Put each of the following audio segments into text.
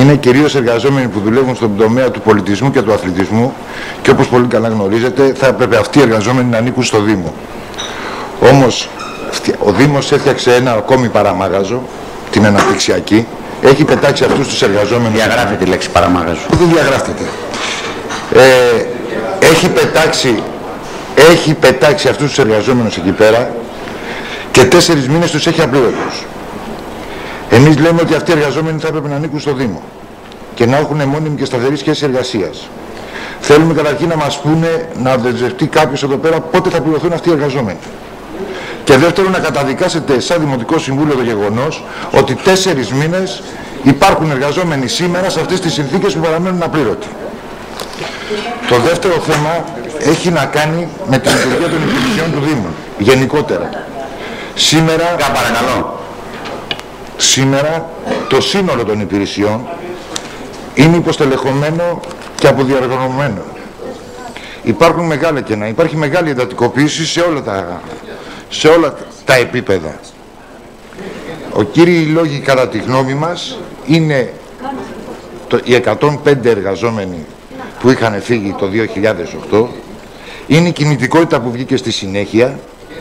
είναι κυρίως εργαζόμενοι που δουλεύουν στον τομέα του πολιτισμού και του αθλητισμού και όπως πολύ καλά γνωρίζετε θα έπρεπε αυτοί οι εργαζόμενοι να ανήκουν στο Δήμο. Όμως ο Δήμος έφτιαξε ένα ακόμη παραμάγαζο, την αναπτυξιακή, έχει πετάξει αυτούς τους εργαζόμενους... Διαγράφεται η λέξη παραμάγαζο. Δεν διαγράφεται. Έχει πετάξει αυτούς τους εργαζόμενους εκεί πέρα και 4 μήνες τους έχει απλήρωτους. Εμείς λέμε ότι αυτοί οι εργαζόμενοι θα έπρεπε να ανήκουν στο Δήμο και να έχουν μόνιμη και σταθερή σχέση εργασίας. Θέλουμε καταρχήν να μας πούνε, να δεσμευτεί κάποιος εδώ πέρα πότε θα πληρωθούν αυτοί οι εργαζόμενοι. Και δεύτερον, να καταδικάσετε σαν Δημοτικό Συμβούλιο το γεγονός ότι 4 μήνες υπάρχουν εργαζόμενοι σήμερα σε αυτές τις συνθήκες που παραμένουν απλήρωτοι. Το δεύτερο θέμα έχει να κάνει με την λειτουργία των υπηρεσιών του Δήμου, γενικότερα. Σήμερα το σύνολο των υπηρεσιών είναι υποστελεχωμένο και αποδιοργανωμένο. Υπάρχουν μεγάλα κενά, υπάρχει μεγάλη εντατικοποίηση σε όλα τα επίπεδα. Ο κύριοι λόγοι κατά τη γνώμη μας είναι οι 105 εργαζόμενοι που είχαν φύγει το 2008, είναι η κινητικότητα που βγήκε στη συνέχεια,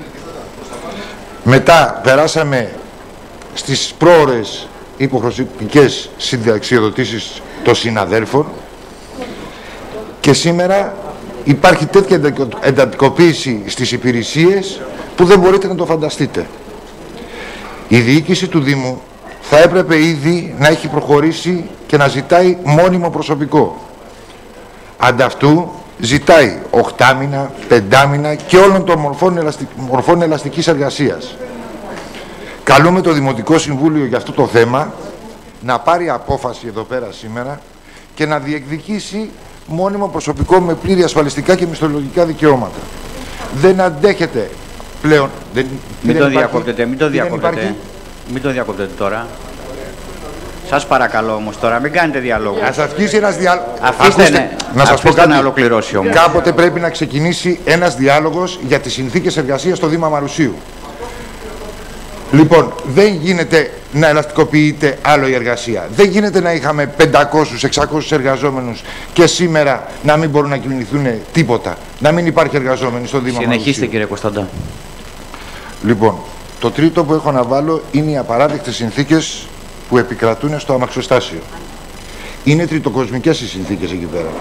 μετά περάσαμε στις πρόορες υποχρεωτικές συνταξιοδοτήσεις των συναδέλφων και σήμερα υπάρχει τέτοια εντατικοποίηση στις υπηρεσίες που δεν μπορείτε να το φανταστείτε. Η διοίκηση του Δήμου θα έπρεπε ήδη να έχει προχωρήσει και να ζητάει μόνιμο προσωπικό. Ανταυτού ζητάει 8 μήνα, 5 μήνα και όλων των μορφών ελαστικής εργασίας. Καλούμε το Δημοτικό Συμβούλιο για αυτό το θέμα να πάρει απόφαση εδώ πέρα σήμερα και να διεκδικήσει μόνιμο προσωπικό με πλήρη ασφαλιστικά και μισθολογικά δικαιώματα. Δεν αντέχεται πλέον. Μην το διακόπτετε, μην το διακόπτετε τώρα. Σας παρακαλώ όμως τώρα, μην κάνετε διαλόγο. Ας αρχίσει ένας διάλογος. Να σας πω κάτι. Να ολοκληρώσει όμως. Κάποτε πρέπει να ξεκινήσει ένας διάλογος για τις συνθήκες εργασίας στο Δήμα Μαρουσίου. Λοιπόν, δεν γίνεται να ελαστικοποιείται άλλο η εργασία. Δεν γίνεται να είχαμε 500-600 εργαζόμενους και σήμερα να μην μπορούν να κινηθούν τίποτα. Να μην υπάρχει εργαζόμενοι στο Δήμα Μαρουσίου. Συνεχίστε κύριε Κωνσταντά. Λοιπόν, το τρίτο που έχω να βάλω είναι οι απαράδεκτες συνθήκες που επικρατούν στο αμαξοστάσιο. Είναι τριτοκοσμικές οι συνθήκες εκεί πέρα.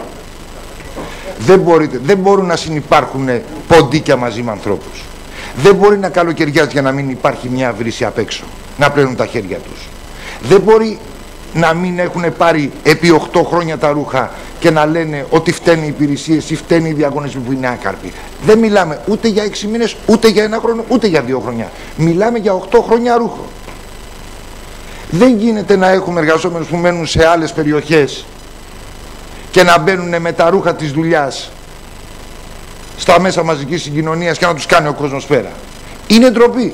Δεν μπορούν να συνυπάρχουν ποντίκια μαζί με ανθρώπους. Δεν μπορεί να καλοκαιριάζει για να μην υπάρχει μια βρύση απ' έξω, να πλένουν τα χέρια τους. Δεν μπορεί να μην έχουν πάρει επί 8 χρόνια τα ρούχα και να λένε ότι φταίνουν οι υπηρεσίες ή φταίνουν οι διαγωνισμοί που είναι άκαρποι. Δεν μιλάμε ούτε για 6 μήνες, ούτε για 1 χρόνο, ούτε για 2 χρόνια. Μιλάμε για 8 χρόνια ρούχο. Δεν γίνεται να έχουμε εργαζόμενους που μένουν σε άλλες περιοχές και να μπαίνουν με τα ρούχα της δουλειάς στα μέσα μαζικής συγκοινωνίας και να τους κάνει ο κόσμος πέρα. Είναι ντροπή.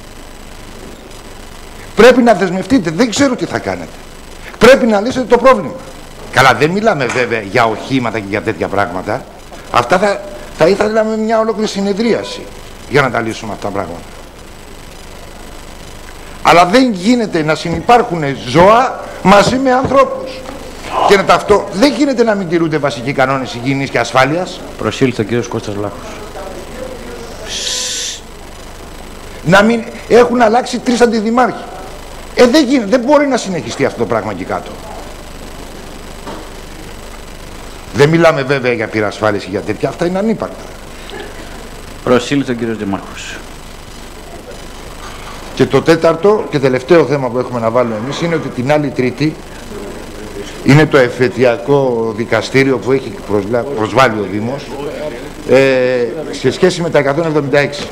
Πρέπει να δεσμευτείτε, δεν ξέρω τι θα κάνετε. Πρέπει να λύσετε το πρόβλημα. Καλά, δεν μιλάμε βέβαια για οχήματα και για τέτοια πράγματα. Αυτά θα ήθελα με μια ολόκληρη συνεδρίαση για να τα λύσουμε αυτά τα πράγματα. Αλλά δεν γίνεται να συνυπάρχουν ζώα μαζί με ανθρώπους. Και να δεν γίνεται να μην τηρούνται βασικοί κανόνες υγιεινής και ασφάλειας. Προσήλθε ο κύριος Κώστας Λάχος. Να μην έχουν αλλάξει 3 αντιδημάρχοι. Δεν γίνεται, δεν μπορεί να συνεχιστεί αυτό το πράγμα εκεί κάτω. Δεν μιλάμε βέβαια για πυρασφάλιση, για τέτοια, αυτά είναι ανύπαρκτα. Προσήλθε ο κύριος Δημάρχος. Και το τέταρτο και τελευταίο θέμα που έχουμε να βάλουμε εμείς είναι ότι την άλλη Τρίτη είναι το εφετειακό δικαστήριο που έχει προσβάλει ο Δήμος σε σχέση με τα 176.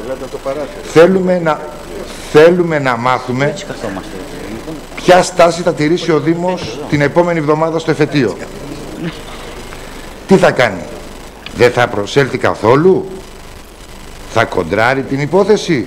Θέλουμε να μάθουμε ποια στάση θα τηρήσει ο Δήμος την επόμενη εβδομάδα στο εφετείο. Τι θα κάνει? Δεν θα προσέλθει καθόλου? Θα κοντράρει την υπόθεση?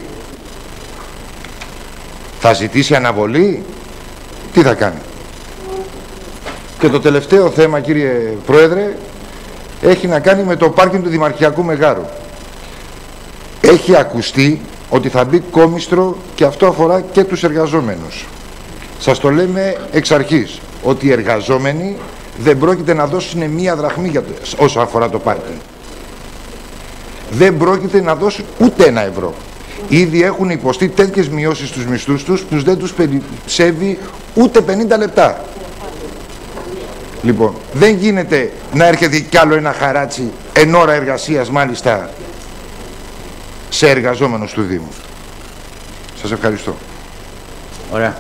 Θα ζητήσει αναβολή? Τι θα κάνει? Και το τελευταίο θέμα, κύριε Πρόεδρε, έχει να κάνει με το πάρκινγκ του Δημαρχιακού Μεγάρου. Έχει ακουστεί ότι θα μπει κόμιστρο και αυτό αφορά και τους εργαζόμενους. Σας το λέμε εξ αρχής. ότι οι εργαζόμενοι δεν πρόκειται να δώσουν μία δραχμή όσο αφορά το πάρκινγκ. Δεν πρόκειται να δώσουν ούτε ένα ευρώ. Ήδη έχουν υποστεί τέτοιες μειώσεις στους μισθούς τους που δεν τους περισσεύει ούτε 50 λεπτά. Λοιπόν, δεν γίνεται να έρχεται κι άλλο ένα χαράτσι εν ώρα εργασίας, μάλιστα σε εργαζόμενους του Δήμου. Σας ευχαριστώ. Ωραία.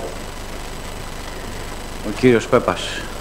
Ο κύριος Πέπας.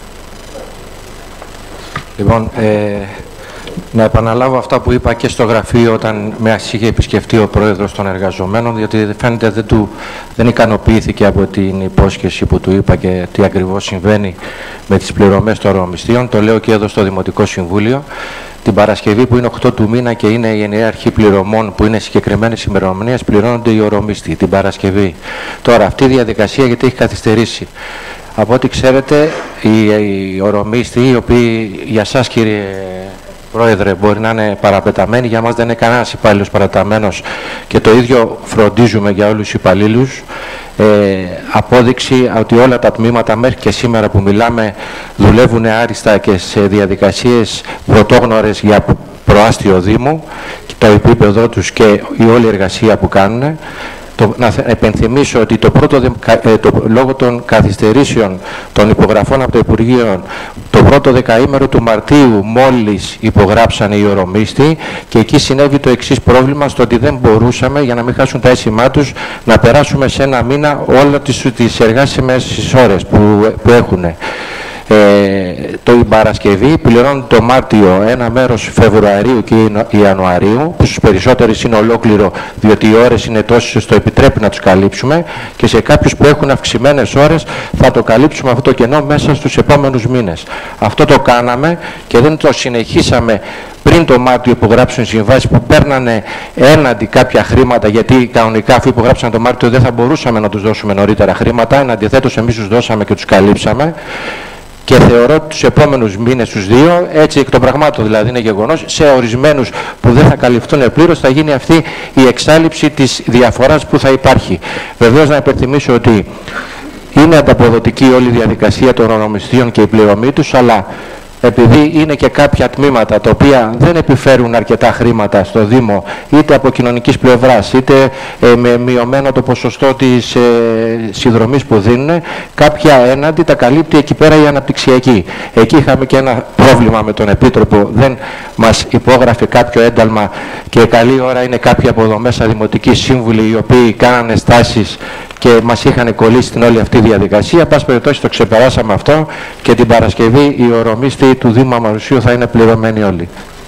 Λοιπόν, να επαναλάβω αυτά που είπα και στο γραφείο όταν με είχε επισκεφτεί ο πρόεδρος των εργαζομένων, διότι φαίνεται δεν ικανοποιήθηκε από την υπόσχεση που του είπα και τι ακριβώς συμβαίνει με τις πληρωμές των ορομισθείων. Το λέω και εδώ στο Δημοτικό Συμβούλιο. Την Παρασκευή που είναι 8 του μήνα και είναι η ενιαία αρχή πληρωμών που είναι συγκεκριμένες ημερομηνίες, πληρώνονται οι ορομίσθοι την Παρασκευή. Τώρα, αυτή η διαδικασία γιατί έχει καθυστερήσει. Από ό,τι ξέρετε, οι ορομίσθοι, οι οποίοι για σας κύριε Πρόεδρε μπορεί να είναι παραπεταμένοι, για μας δεν είναι κανένας υπάλληλος παραταμένος και το ίδιο φροντίζουμε για όλους τους υπαλλήλους. Απόδειξη ότι όλα τα τμήματα μέχρι και σήμερα που μιλάμε δουλεύουν άριστα και σε διαδικασίες πρωτόγνωρες για προάστιο Δήμου, το επίπεδο τους και η όλη εργασία που κάνουν. Να επενθυμίσω ότι λόγω των καθυστερήσεων των υπογραφών από το Υπουργείο το πρώτο δεκαήμερο του Μαρτίου μόλις υπογράψαν οι ορομίσθοι και εκεί συνέβη το εξής πρόβλημα, στο ότι δεν μπορούσαμε για να μην χάσουν τα αίσθημά τους να περάσουμε σε ένα μήνα όλα τις εργάσιμες ώρες που έχουν. Το Παρασκευή πληρώνουν το Μάρτιο ένα μέρος Φεβρουαρίου και Ιανουαρίου, που στους περισσότερους είναι ολόκληρο, διότι οι ώρες είναι τόσες, το επιτρέπει να τους καλύψουμε, και σε κάποιους που έχουν αυξημένες ώρες θα το καλύψουμε αυτό το κενό μέσα στους επόμενους μήνες. Αυτό το κάναμε και δεν το συνεχίσαμε πριν το Μάρτιο υπογράψουν συμβάσεις που παίρνανε έναντι κάποια χρήματα, γιατί κανονικά αφού υπογράψαν το Μάρτιο δεν θα μπορούσαμε να τους δώσουμε νωρίτερα χρήματα, αντιθέτως εμείς τους δώσαμε και τους καλύψαμε. Και θεωρώ ότι τους επόμενους μήνες, τους δύο, έτσι εκ των πραγμάτων δηλαδή είναι γεγονός, σε ορισμένους που δεν θα καλυφθούν πλήρως θα γίνει αυτή η εξάλειψη της διαφοράς που θα υπάρχει. Βεβαίως να υπενθυμίσω ότι είναι ανταποδοτική όλη η διαδικασία των ορομισθείων και η πληρωμή τους, αλλά επειδή είναι και κάποια τμήματα τα οποία δεν επιφέρουν αρκετά χρήματα στο Δήμο, είτε από κοινωνικής πλευράς, είτε με μειωμένο το ποσοστό της συνδρομής που δίνουν, κάποια έναντι τα καλύπτει εκεί πέρα η αναπτυξιακή. Εκεί είχαμε και ένα πρόβλημα με τον Επίτροπο, δεν μας υπόγραφε κάποιο ένταλμα και καλή ώρα είναι κάποιοι από εδώ μέσα δημοτικοί σύμβουλοι οι οποίοι κάνανε στάσεις και μας είχαν κολλήσει στην όλη αυτή διαδικασία. Εν πάση περιπτώσει το ξεπεράσαμε αυτό και την Παρασκευή οι ορομίσθοι του Δήμου Αμαρουσίου θα είναι πληρωμένοι όλοι.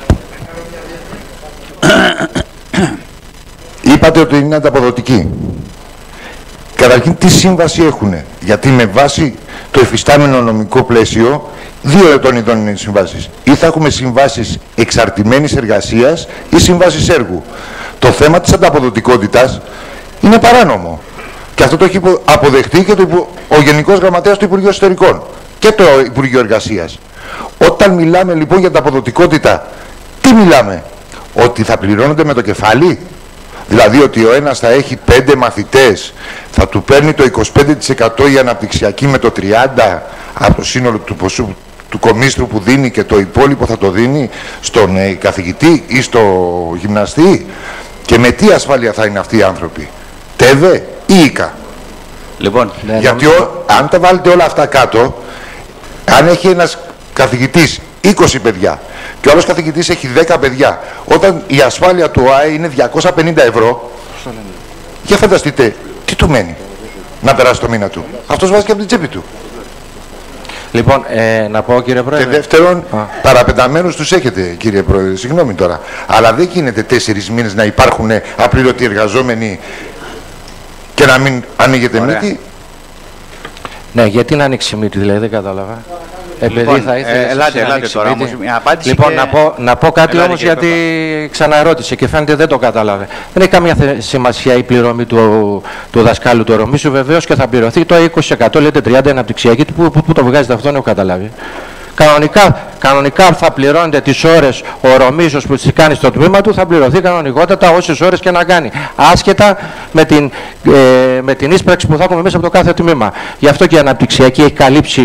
Είπατε ότι είναι ανταποδοτικοί. Καταρχήν τι σύμβαση έχουν, γιατί με βάση το εφιστάμενο νομικό πλαίσιο δύο ετών ειδών είναι οι συμβάσεις. Ή θα έχουμε συμβάσεις εξαρτημένης εργασίας ή συμβάσεις έργου. Το θέμα της ανταποδοτικότητας είναι παράνομο. Και αυτό το έχει αποδεχτεί και ο Γενικός Γραμματέας του Υπουργείου Εσωτερικών και το Υπουργείο Εργασίας. Όταν μιλάμε λοιπόν για την τι μιλάμε? Ότι θα πληρώνονται με το κεφάλι? Δηλαδή ότι ο ένας θα έχει 5 μαθητές, θα του παίρνει το 25% η αναπτυξιακή με το 30% από το σύνολο του ποσού του κομίστρου που δίνει και το υπόλοιπο θα το δίνει στον καθηγητή ή στο γυμναστή? Και με τι ασφάλεια θα είναι αυτοί οι άνθρωποι? ΤΕΒΕ ή ΙΚΑ? Λοιπόν, γιατί αν τα βάλετε όλα αυτά κάτω, αν έχει ένας καθηγητής 20 παιδιά και ο άλλος καθηγητής έχει 10 παιδιά, όταν η ασφάλεια του ΟΑΕ είναι 250 ευρώ, για φανταστείτε τι του μένει να περάσει το μήνα του? Αυτός βάζει και από την τσέπη του. Λοιπόν, να πω κύριε Πρόεδρε. Και δεύτερον, παραπεταμένους τους έχετε κύριε Πρόεδρε, συγγνώμη τώρα, αλλά δεν γίνεται 4 μήνες να υπάρχουν απλήρωτοι εργαζόμενοι και να μην ανοίγεται μύτη. Ναι, γιατί να ανοίξει μύτη, δηλαδή δεν κατάλαβα. Λοιπόν, θα ήθελε ελάτε τώρα όμως μια απάντηση. Λοιπόν, και... να πω κάτι όμως, γιατί ξαναρώτησε και φαίνεται δεν το κατάλαβε. Δεν έχει καμία σημασία η πληρωμή του δασκάλου του ορομίσου, βεβαίως και θα πληρωθεί το 20%, λέτε 30% αναπτυξιακή, πού το βγάζετε αυτό, δεν έχω καταλάβει. Κανονικά θα πληρώνετε τις ώρες ο ορομίσος που τις κάνει στο τμήμα του, θα πληρωθεί κανονικότατα όσες ώρες και να κάνει. Άσχετα με την ίσπραξη που θα έχουμε μέσα από το κάθε τμήμα. Γι' αυτό και η αναπτυξιακή έχει καλύψει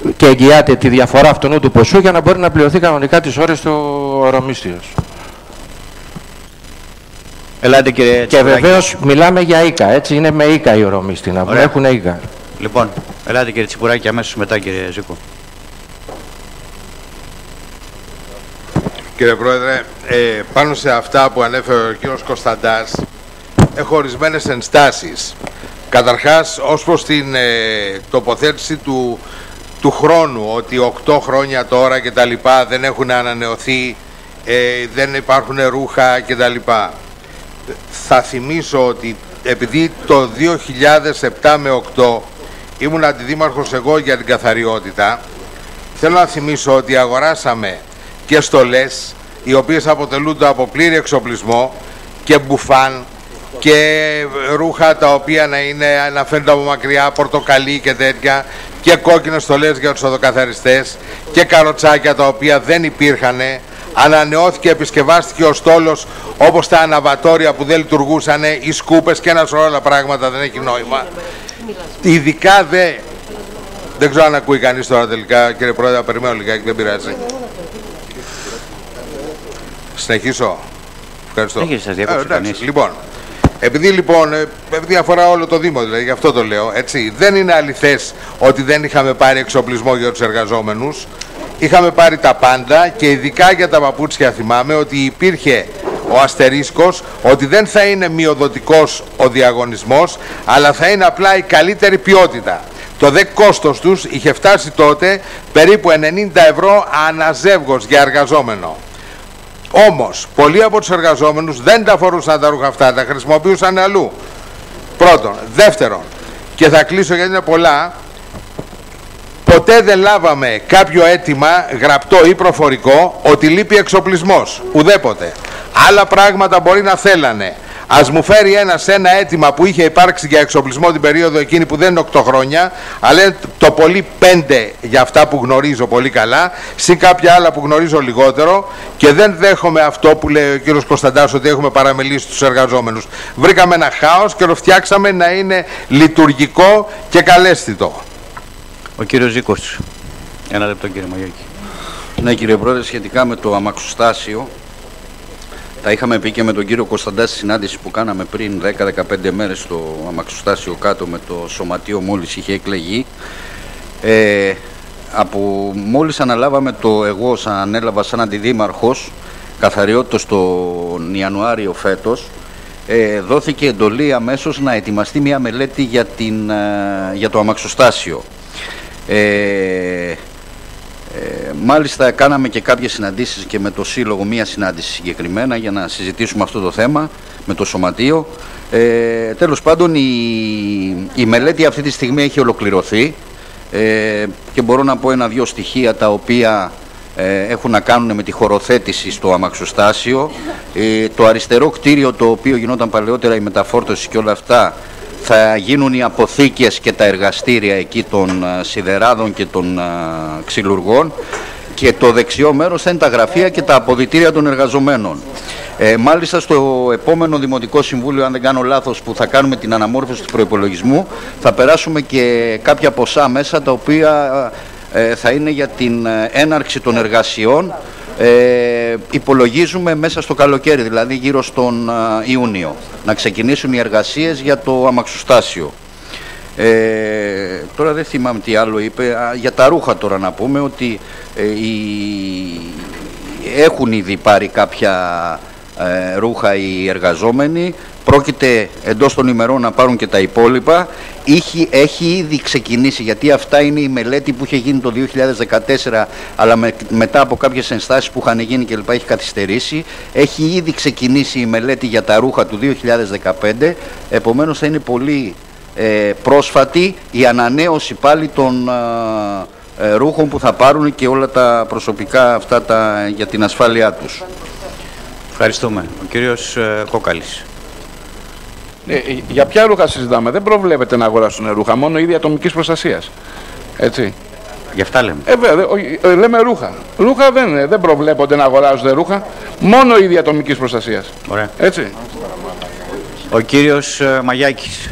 και εγγυάται τη διαφορά αυτού του ποσού για να μπορεί να πληρωθεί κανονικά τις ώρες του ωρομίσθιος. Ελάτε, κύριε και βεβαίως μιλάμε για ΙΚΑ, έτσι, είναι με ΙΚΑ οι ωρομίσθοι, να έχουν ΙΚΑ. Λοιπόν, ελάτε κύριε Τσιπουράκη, αμέσως μετά κύριε Ζήκο. Κύριε Πρόεδρε, πάνω σε αυτά που ανέφερε ο κύριος Κωνσταντάς, έχω ορισμένες ενστάσεις. Καταρχάς, ως προς την τοποθέτηση του χρόνου, ότι 8 χρόνια τώρα και τα λοιπά δεν έχουν ανανεωθεί, δεν υπάρχουν ρούχα και τα λοιπά. Θα θυμίσω ότι επειδή το 2007 με 8 ήμουν αντιδήμαρχος εγώ για την καθαριότητα, θέλω να θυμίσω ότι αγοράσαμε και στολές οι οποίες αποτελούνται από πλήρη εξοπλισμό και μπουφάν και ρούχα τα οποία να φαίνονται από μακριά, πορτοκαλί και τέτοια, και κόκκινες στολές για τους οδοκαθαριστές και καροτσάκια τα οποία δεν υπήρχαν. Ανανεώθηκε, επισκευάστηκε ο στόλος όπως τα αναβατόρια που δεν λειτουργούσαν, οι σκούπες και ένα σωρό άλλα πράγματα, δεν έχει νόημα. Ειδικά δεν ξέρω αν ακούει κανείς τώρα τελικά, κύριε Πρόεδρε, περιμένω λιγάκι, δεν πειράζει. Συνεχίσω. Ευχαριστώ. Λοιπόν, επειδή αφορά όλο το Δήμο, δηλαδή, γι' αυτό το λέω, έτσι, δεν είναι αληθές ότι δεν είχαμε πάρει εξοπλισμό για τους εργαζόμενους. Είχαμε πάρει τα πάντα και ειδικά για τα παπούτσια θυμάμαι ότι υπήρχε ο αστερίσκος ότι δεν θα είναι μειοδοτικός ο διαγωνισμός, αλλά θα είναι απλά η καλύτερη ποιότητα. Το δε κόστος τους είχε φτάσει τότε περίπου 90 ευρώ αναζεύγος για εργαζόμενο. Όμως, πολλοί από τους εργαζόμενους δεν τα φορούσαν τα ρούχα αυτά, τα χρησιμοποιούσαν αλλού. Πρώτον. Δεύτερον, και θα κλείσω γιατί είναι πολλά, ποτέ δεν λάβαμε κάποιο αίτημα, γραπτό ή προφορικό, ότι λείπει εξοπλισμός. Ουδέποτε. Άλλα πράγματα μπορεί να θέλανε. Ας μου φέρει ένα αίτημα που είχε υπάρξει για εξοπλισμό την περίοδο εκείνη που δεν είναι 8 χρόνια, αλλά είναι το πολύ 5 για αυτά που γνωρίζω πολύ καλά, συν κάποια άλλα που γνωρίζω λιγότερο, και δεν δέχομαι αυτό που λέει ο κύριος Κωνσταντάς ότι έχουμε παραμελήσει τους εργαζόμενους. Βρήκαμε ένα χάος και το φτιάξαμε να είναι λειτουργικό και καλέσθητο. Ο κύριος Ζήκος. Ένα λεπτό, κύριε Μαγιώκη. Ναι, κύριε Πρόεδρε, σχετικά με το αμαξοστάσιο, τα είχαμε πει και με τον κύριο Κωνσταντά στη συνάντηση που κάναμε πριν 10-15 μέρες στο αμαξοστάσιο κάτω με το σωματείο μόλις είχε εκλεγεί. Μόλις αναλάβαμε εγώ ανέλαβα σαν αντιδήμαρχος καθαριότητας τον Ιανουάριο φέτος, δόθηκε εντολή αμέσως να ετοιμαστεί μια μελέτη για το αμαξοστάσιο. Μάλιστα κάναμε και κάποιες συναντήσεις και με το Σύλλογο, μία συνάντηση συγκεκριμένα για να συζητήσουμε αυτό το θέμα με το Σωματείο. Τέλος πάντων η μελέτη αυτή τη στιγμή έχει ολοκληρωθεί και μπορώ να πω ένα-δυο στοιχεία τα οποία έχουν να κάνουν με τη χωροθέτηση στο αμαξοστάσιο. Το αριστερό κτίριο, το οποίο γινόταν παλαιότερα η μεταφόρτωση και όλα αυτά, θα γίνουν οι αποθήκες και τα εργαστήρια εκεί των σιδεράδων και των ξυλουργών, και το δεξιό μέρος θα είναι τα γραφεία και τα αποδυτήρια των εργαζομένων. Μάλιστα στο επόμενο Δημοτικό Συμβούλιο, αν δεν κάνω λάθος, που θα κάνουμε την αναμόρφωση του προϋπολογισμού, θα περάσουμε και κάποια ποσά μέσα τα οποία θα είναι για την έναρξη των εργασιών. Υπολογίζουμε μέσα στο καλοκαίρι, δηλαδή γύρω στον Ιούνιο, να ξεκινήσουν οι εργασίες για το αμαξοστάσιο. Τώρα δεν θυμάμαι τι άλλο είπε. Για τα ρούχα τώρα να πούμε ότι έχουν ήδη πάρει κάποια ρούχα οι εργαζόμενοι. Πρόκειται εντός των ημερών να πάρουν και τα υπόλοιπα. Έχει ήδη ξεκινήσει, γιατί αυτά είναι η μελέτη που είχε γίνει το 2014, αλλά μετά από κάποιες ενστάσεις που είχαν γίνει και λοιπά έχει καθυστερήσει. Έχει ήδη ξεκινήσει η μελέτη για τα ρούχα του 2015, επομένως θα είναι πολύ πρόσφατη η ανανέωση πάλι των ρούχων που θα πάρουν και όλα τα προσωπικά αυτά για την ασφάλειά τους. Ευχαριστούμε. Ο κύριος Κόκαλης. Για ποια ρούχα συζητάμε? Δεν προβλέπεται να αγοράσουν ρούχα, μόνο είδη ατομικής προστασίας. Έτσι. Γι' αυτά λέμε. Λέμε ρούχα. Ρούχα δεν προβλέπονται να αγοράζονται ρούχα, μόνο είδη ατομικής προστασίας. Ωραία. Έτσι. Ο κύριος Μαγιάκης.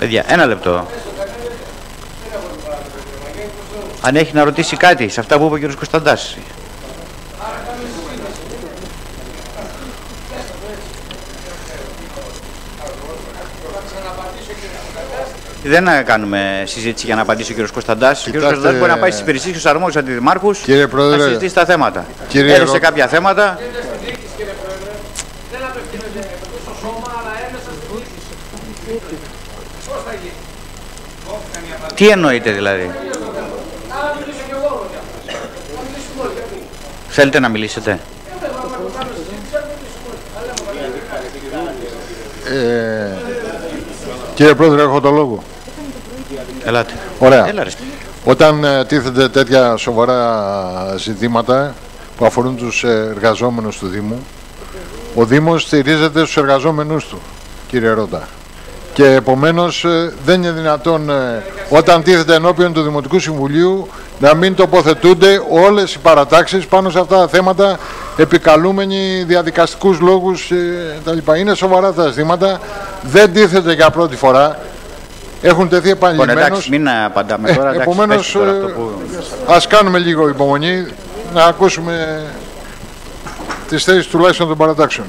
Παιδιά, ένα λεπτό. Αν έχει να ρωτήσει κάτι σε αυτά που είπε ο κ. Κωνσταντάς. Δεν κάνουμε συζήτηση για να απαντήσει ο κ. Κωνσταντάς. Ο κ. Κωνσταντάς μπορεί να πάει στις υπηρεσίες και στους αρμόδιους αντιδημάρχους να συζητήσει τα θέματα. Έδωσε κάποια θέματα. Τι εννοείτε δηλαδή? Θέλετε να μιλήσετε? Κύριε Πρόεδρε, έχω το λόγο. Ελάτε. Ωραία. Έλα, όταν τίθενται τέτοια σοβαρά ζητήματα που αφορούν τους εργαζόμενους του Δήμου, ο Δήμος στηρίζεται στους εργαζόμενους του, κύριε Ρώτα. Και επομένως δεν είναι δυνατόν όταν τίθεται ενώπιον του Δημοτικού Συμβουλίου να μην τοποθετούνται όλες οι παρατάξεις πάνω σε αυτά τα θέματα επικαλούμενοι διαδικαστικούς λόγους κτλ. Είναι σοβαρά τα ζητήματα, δεν τίθεται για πρώτη φορά, έχουν τεθεί επανειλημμένως. Εντάξει, μην απαντάμε τώρα. Επομένως ας κάνουμε λίγο υπομονή να ακούσουμε τις θέσεις τουλάχιστον των παρατάξεων.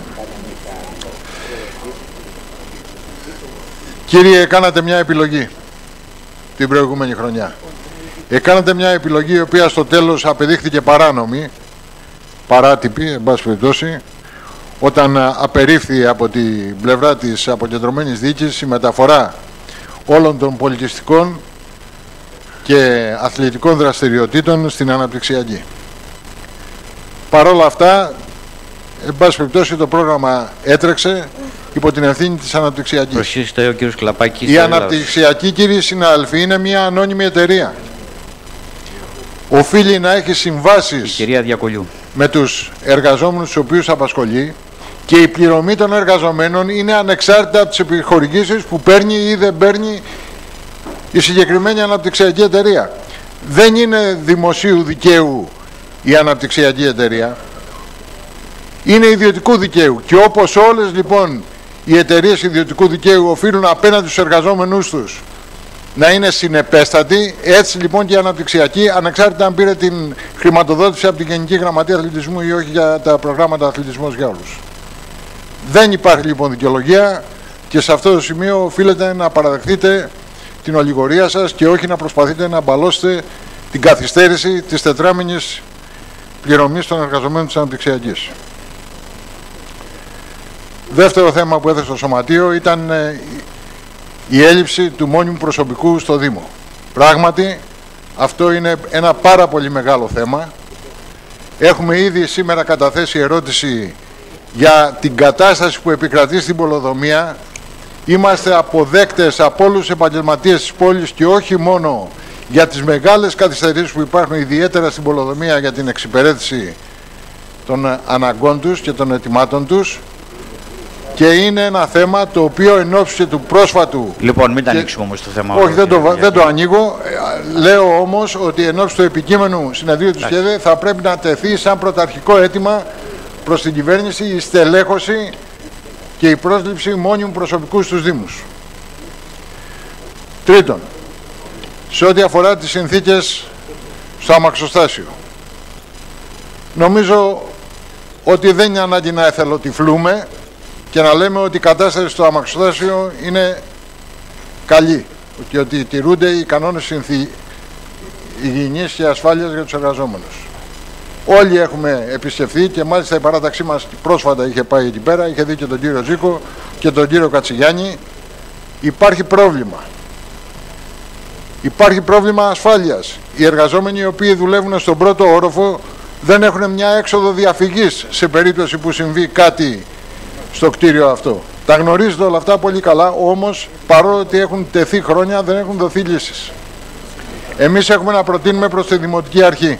Κύριε, κάνατε μια επιλογή την προηγούμενη χρονιά. Κάνατε μια επιλογή η οποία στο τέλος απεδείχθηκε παράνομη, παράτυπη, εν πάση περιπτώσει, όταν απερίφθη από την πλευρά της αποκεντρωμένης διοίκησης η μεταφορά όλων των πολιτιστικών και αθλητικών δραστηριοτήτων στην αναπτυξιακή. Παρ' όλα αυτά, εν πάση περιπτώσει, το πρόγραμμα έτρεξε υπό την ευθύνη της αναπτυξιακής. Προσήστε ο κύριος Κλαπάκης. Η αναπτυξιακή, κύριοι συνάδελφοι, είναι μια ανώνυμη εταιρεία. Οφείλει να έχει συμβάσεις με τους εργαζόμενους τους οποίους απασχολεί και η πληρωμή των εργαζομένων είναι ανεξάρτητα από τις επιχορηγήσεις που παίρνει ή δεν παίρνει η συγκεκριμένη αναπτυξιακή εταιρεία. Δεν είναι δημοσίου δικαίου η αναπτυξιακή εταιρεία. Είναι ιδιωτικού δικαίου και όπως όλες λοιπόν οι εταιρείες ιδιωτικού δικαίου οφείλουν απέναντι στους εργαζόμενούς τους να είναι συνεπέστατοι, έτσι λοιπόν και η αναπτυξιακή, ανεξάρτητα αν πήρε την χρηματοδότηση από την Γενική Γραμματεία Αθλητισμού ή όχι για τα προγράμματα αθλητισμός για όλους. Δεν υπάρχει λοιπόν δικαιολογία και σε αυτό το σημείο οφείλετε να παραδεχτείτε την ολιγορία σας και όχι να προσπαθείτε να μπαλώσετε την καθυστέρηση της τετράμηνης πληρωμής των εργαζομένων της αναπτυξιακής. Δεύτερο θέμα που έθεσε το Σωματείο ήταν η έλλειψη του μόνιμου προσωπικού στο Δήμο. Πράγματι, αυτό είναι ένα πάρα πολύ μεγάλο θέμα. Έχουμε ήδη σήμερα καταθέσει ερώτηση για την κατάσταση που επικρατεί στην πολεοδομία. Είμαστε αποδέκτες από όλους τους επαγγελματίες της πόλης και όχι μόνο για τις μεγάλες καθυστερήσεις που υπάρχουν ιδιαίτερα στην πολεοδομία για την εξυπηρέτηση των αναγκών τους και των αιτημάτων τους. Και είναι ένα θέμα το οποίο εν ώψη του πρόσφατου... Λοιπόν, μην τα ανοίξουμε όμως το θέμα. Όχι, δεν το ανοίγω. Λέω όμως ότι εν ώψη του επικείμενου συνεδρίου του ΣΚΕΔΕ θα πρέπει να τεθεί σαν πρωταρχικό αίτημα προς την κυβέρνηση η στελέχωση και η πρόσληψη μόνιμου προσωπικού στους Δήμους. Τρίτον, σε ό,τι αφορά τις συνθήκες στο αμαξοστάσιο. Νομίζω ότι δεν είναι ανάγκη να εθελοτυφλούμε και να λέμε ότι η κατάσταση στο αμαξοστάσιο είναι καλή και ότι τηρούνται οι κανόνες υγιεινής και ασφάλειας για τους εργαζόμενους. Όλοι έχουμε επισκεφθεί και μάλιστα η παράταξή μας πρόσφατα είχε πάει εκεί πέρα, είχε δει και τον κύριο Ζήκο και τον κύριο Κατσιγιάννη. Υπάρχει πρόβλημα. Υπάρχει πρόβλημα ασφάλειας. Οι εργαζόμενοι οι οποίοι δουλεύουν στον πρώτο όροφο δεν έχουν μια έξοδο διαφυγής σε περίπτωση που συμβεί κάτι στο κτίριο αυτό. Τα γνωρίζετε όλα αυτά πολύ καλά, όμως παρότι έχουν τεθεί χρόνια δεν έχουν δοθεί λύσεις. Εμείς έχουμε να προτείνουμε προς τη Δημοτική Αρχή.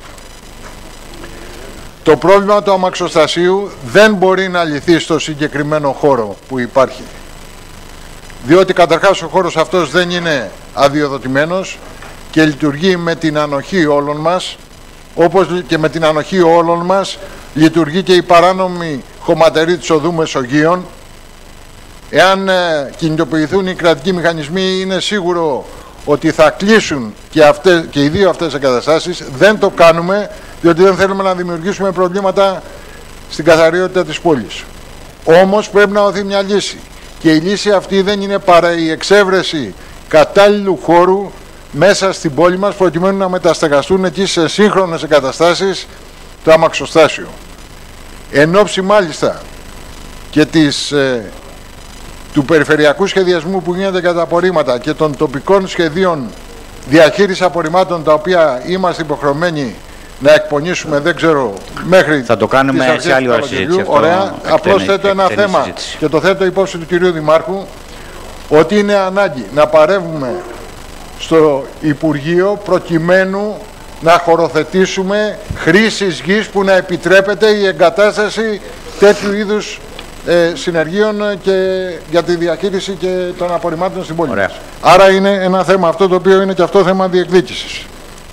Το πρόβλημα του αμαξοστασίου δεν μπορεί να λυθεί στο συγκεκριμένο χώρο που υπάρχει. Διότι καταρχάς ο χώρος αυτός δεν είναι αδειοδοτημένος και λειτουργεί με την ανοχή όλων μας, όπως και με την ανοχή όλων μας λειτουργεί και η παράνομη χωματερή της οδού Μεσογείων, Εάν κινητοποιηθούν οι κρατικοί μηχανισμοί, είναι σίγουρο ότι θα κλείσουν και οι δύο αυτές εγκαταστάσεις. Δεν το κάνουμε, διότι δεν θέλουμε να δημιουργήσουμε προβλήματα στην καθαριότητα της πόλης. Όμως πρέπει να δοθεί μια λύση. Και η λύση αυτή δεν είναι παρά η εξέβρεση κατάλληλου χώρου μέσα στην πόλη μας, προκειμένου να μεταστεγαστούν εκεί σε σύγχρονες εγκαταστάσεις το αμαξοστάσιο. Εν ώψη μάλιστα και του περιφερειακού σχεδιασμού που γίνεται για τα απορρίμματα και των τοπικών σχεδίων διαχείρισης απορριμμάτων, τα οποία είμαστε υποχρεωμένοι να εκπονήσουμε, δεν ξέρω, μέχρι θα το κάνουμε σε άλλη ώρα συζήτηση. Ωραία, απλώς θέτω ένα θέμα συζήτηση. Και το θέτω υπόψη του κυρίου Δημάρχου, ότι είναι ανάγκη να παρεύουμε στο Υπουργείο προκειμένου να χωροθετήσουμε χρήσης γης που να επιτρέπεται η εγκατάσταση τέτοιου είδους συνεργείων και για τη διαχείριση και των απορριμμάτων στην πόλη μας. Άρα είναι ένα θέμα αυτό, το οποίο είναι και αυτό θέμα διεκδίκησης.